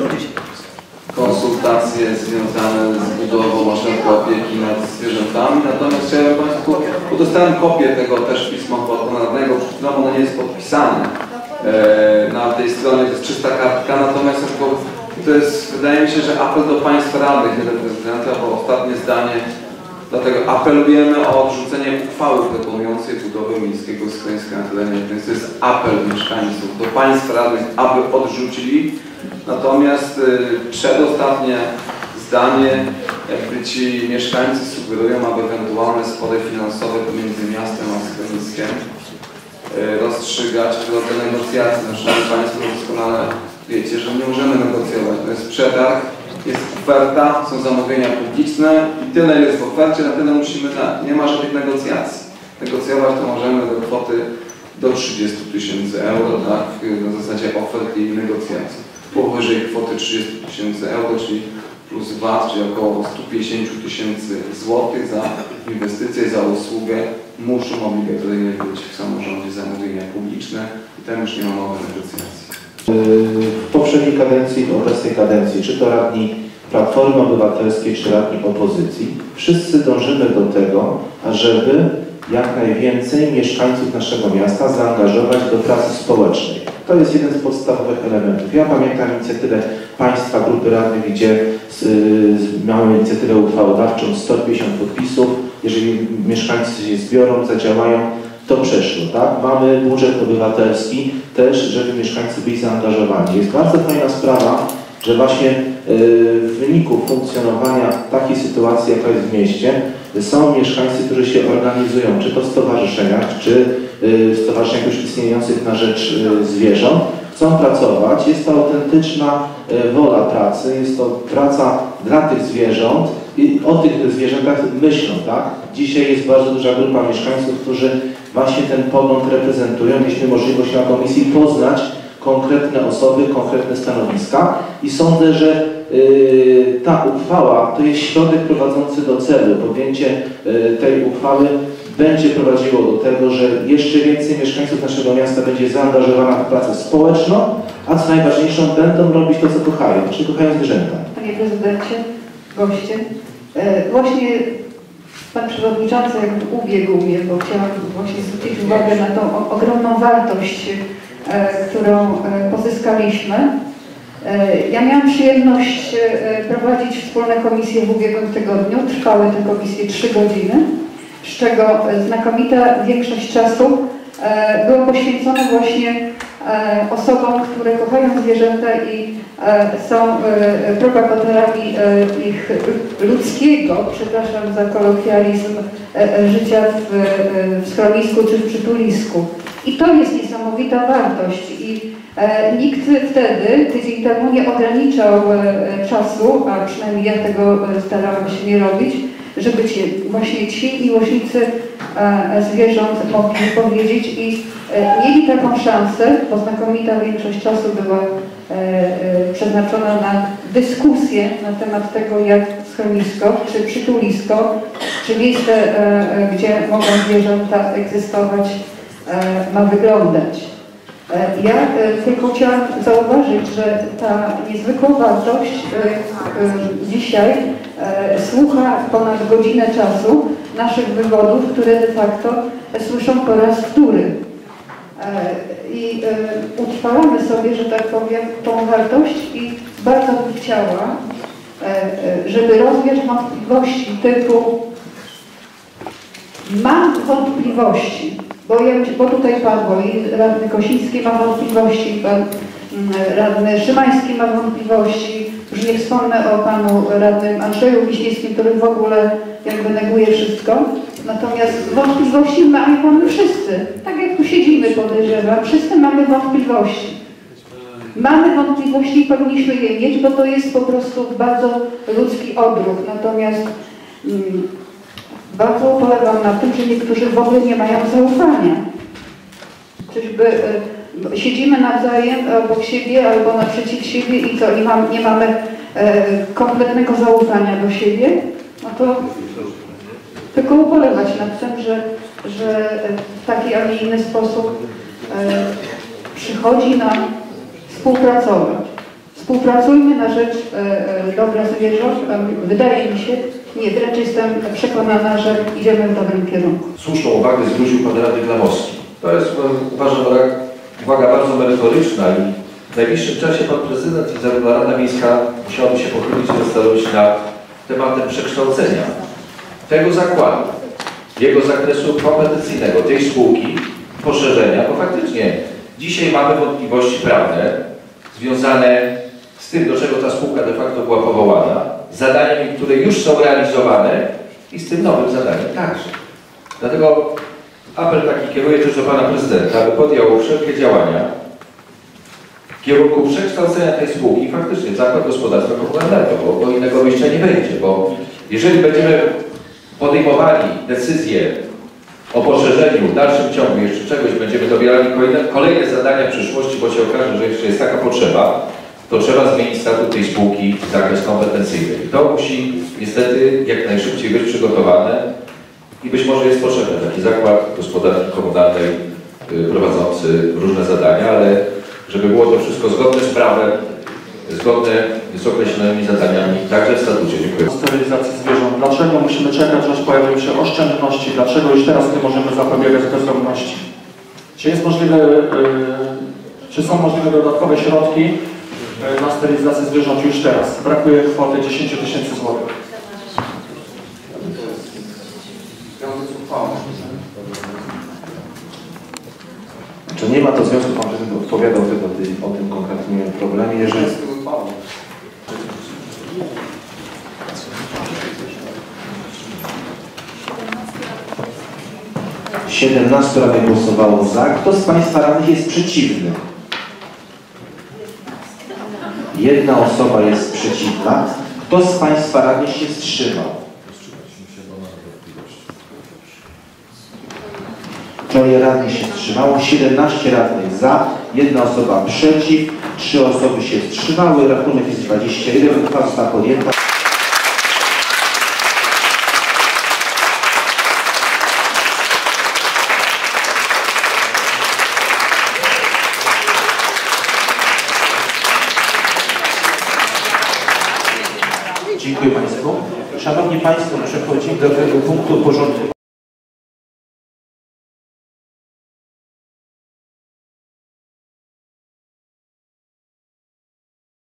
konsultacje związane z budową ośrodka opieki nad zwierzętami. Natomiast chciałem Państwu, bo dostałem kopię tego też pisma ponadnego, przed chwilą ono nie jest podpisane. E, na tej stronie to jest czysta kartka, natomiast to jest, wydaje mi się, że apel do Państwa radnych, nie do prezydenta, bo ostatnie zdanie. Dlatego apelujemy o odrzucenie uchwały proponującej budowę miejskiego schroniska na terenie. Więc to jest apel mieszkańców do Państwa radnych, aby odrzucili. Natomiast y, przedostatnie zdanie, jakby ci mieszkańcy sugerują, aby ewentualne spory finansowe pomiędzy miastem a schroniskiem y, rozstrzygać w drodze negocjacji. No, szanowni Państwo, doskonale wiecie, że nie możemy negocjować. To jest przetarg, jest oferta, są zamówienia publiczne i tyle jest w ofercie, na tyle musimy dać. Nie ma żadnych negocjacji. Negocjować to możemy do kwoty do trzydziestu tysięcy euro, tak, na zasadzie ofert i negocjacji. Powyżej kwoty trzydziestu tysięcy euro, czyli plus V A T, czyli około stu pięćdziesięciu tysięcy złotych za inwestycje, za usługę, muszą obligatoryjnie być w samorządzie zamówienia publiczne i tam już nie ma mowy negocjacji. W poprzedniej kadencji, w obecnej kadencji, czy to radni Platformy Obywatelskiej czy radni opozycji, wszyscy dążymy do tego, ażeby jak najwięcej mieszkańców naszego miasta zaangażować do pracy społecznej. To jest jeden z podstawowych elementów. Ja pamiętam inicjatywę Państwa, grupy radnych, gdzie z, z, mamy inicjatywę uchwałodawczą, sto pięćdziesiąt podpisów. Jeżeli mieszkańcy się zbiorą, zadziałają, to przeszło, tak? Mamy budżet obywatelski też, żeby mieszkańcy byli zaangażowani. Jest bardzo fajna sprawa, że właśnie w wyniku funkcjonowania takiej sytuacji, jaka jest w mieście, są mieszkańcy, którzy się organizują, czy to w stowarzyszeniach, czy w stowarzyszeniach już istniejących na rzecz zwierząt, chcą pracować. Jest to autentyczna wola pracy, jest to praca dla tych zwierząt i o tych zwierzętach myślą, tak? Dzisiaj jest bardzo duża grupa mieszkańców, którzy właśnie ten pogląd reprezentują. Mieliśmy możliwość na komisji poznać konkretne osoby, konkretne stanowiska i sądzę, że y, ta uchwała to jest środek prowadzący do celu. Podjęcie y, tej uchwały będzie prowadziło do tego, że jeszcze więcej mieszkańców naszego miasta będzie zaangażowana w pracę społeczną, a co najważniejsze, będą robić to, co kochają, czyli kochają zwierzęta. Panie prezydencie, goście, e, właśnie pan przewodniczący jakby ubiegł mnie, bo chciałam właśnie zwrócić uwagę na tą o, ogromną wartość, e, którą e, pozyskaliśmy. E, ja miałam przyjemność e, prowadzić wspólne komisje w ubiegłym tygodniu. Trwały te komisje trzy godziny, z czego znakomita większość czasu e, było poświęcone właśnie e, osobom, które kochają zwierzęta i e, są e, propagatorami e, ich ludzkiego, przepraszam za kolokwializm, e, życia w, e, w schronisku czy w przytulisku. I to jest niesamowita wartość i e, nikt wtedy, tydzień temu, nie ograniczał e, czasu, a przynajmniej ja tego starałam się nie robić, żeby ci, właśnie ci miłośnicy e, zwierząt mogli powiedzieć i e, mieli taką szansę, bo znakomita większość czasu była e, e, przeznaczona na dyskusję na temat tego, jak schronisko, czy przytulisko, czy miejsce, e, gdzie mogą zwierzęta egzystować, e, ma wyglądać. E, ja e, tylko chciałam zauważyć, że ta niezwykła wartość e, e, dzisiaj e, słucha ponad godzinę czasu naszych wywodów, które de facto słyszą po raz wtóry. E, I e, utrwalamy sobie, że tak powiem, tą wartość i bardzo bym chciała, e, żeby rozwiać wątpliwości typu mam wątpliwości, bo, ja, bo tutaj padło i radny Kosiński ma wątpliwości, pan radny Szymański ma wątpliwości, już nie wspomnę o panu radnym Andrzeju Wiśniewskim, który w ogóle jakby neguje wszystko. Natomiast wątpliwości mamy, mamy wszyscy. Tak jak tu siedzimy, podejrzewam, wszyscy mamy wątpliwości. Mamy wątpliwości i powinniśmy je mieć, bo to jest po prostu bardzo ludzki odruch. Natomiast mm, bardzo ubolewam na tym, że niektórzy w ogóle nie mają zaufania. Czyżby y, siedzimy nawzajem obok siebie albo naprzeciw siebie i co, i mam, nie mamy y, kompletnego zaufania do siebie, no to tylko ubolewać nad tym, że, że w taki, a nie inny sposób y, przychodzi nam współpracować. Współpracujmy na rzecz y, dobra zwierząt. Wydaje mi się, nie, wręcz jestem przekonana, że idziemy w dobrym kierunku. Słuszną uwagę zwrócił pan radny Glamowski. To jest, uważam, uwaga bardzo merytoryczna i w najbliższym czasie pan prezydent i zarówno Rada Miejska musiałaby się pochylić i zastanowić nad tematem przekształcenia tego zakładu, jego zakresu kompetencyjnego, tej spółki, poszerzenia, bo faktycznie dzisiaj mamy wątpliwości prawne związane z tym, do czego ta spółka de facto była powołana, zadaniami, które już są realizowane i z tym nowym zadaniem także. Dlatego apel taki kieruję też do pana prezydenta, aby podjął wszelkie działania w kierunku przekształcenia tej spółki faktycznie w zakład gospodarstwa komunalnego, bo, bo innego wyjścia nie będzie, bo jeżeli będziemy podejmowali decyzję o poszerzeniu w dalszym ciągu jeszcze czegoś, będziemy dobierali kolejne, kolejne zadania w przyszłości, bo się okaże, że jeszcze jest taka potrzeba, to trzeba zmienić statut tej spółki w zakres kompetencyjny. I to musi niestety jak najszybciej być przygotowane i być może jest potrzebny taki zakład gospodarki komunalnej yy, prowadzący różne zadania, ale żeby było to wszystko zgodne z prawem, zgodne z określonymi zadaniami, także w statucie. Dziękuję. Sterylizacji zwierząt. Dlaczego musimy czekać, aż pojawią się oszczędności? Dlaczego już teraz nie możemy zapobiegać bezdomności? Czy jest możliwe, yy, czy są możliwe dodatkowe środki yy, na sterylizację zwierząt już teraz? Brakuje kwoty dziesięć tysięcy złotych. Czy nie ma to związku, pan prezydent odpowiadał tylko o tym konkretnym problemie, jeżeli... siedemnastu radnych głosowało za. Kto z Państwa radnych jest przeciwny? Jedna osoba jest przeciwna. Kto z Państwa radnych się wstrzymał? Troje radnych się wstrzymało, siedemnaście radnych za, jedna osoba przeciw, trzy osoby się wstrzymały, rachunek jest dwadzieścia jeden, uchwała została podjęta. Dziękuję Państwu. Szanowni Państwo, przechodzimy do tego punktu porządku.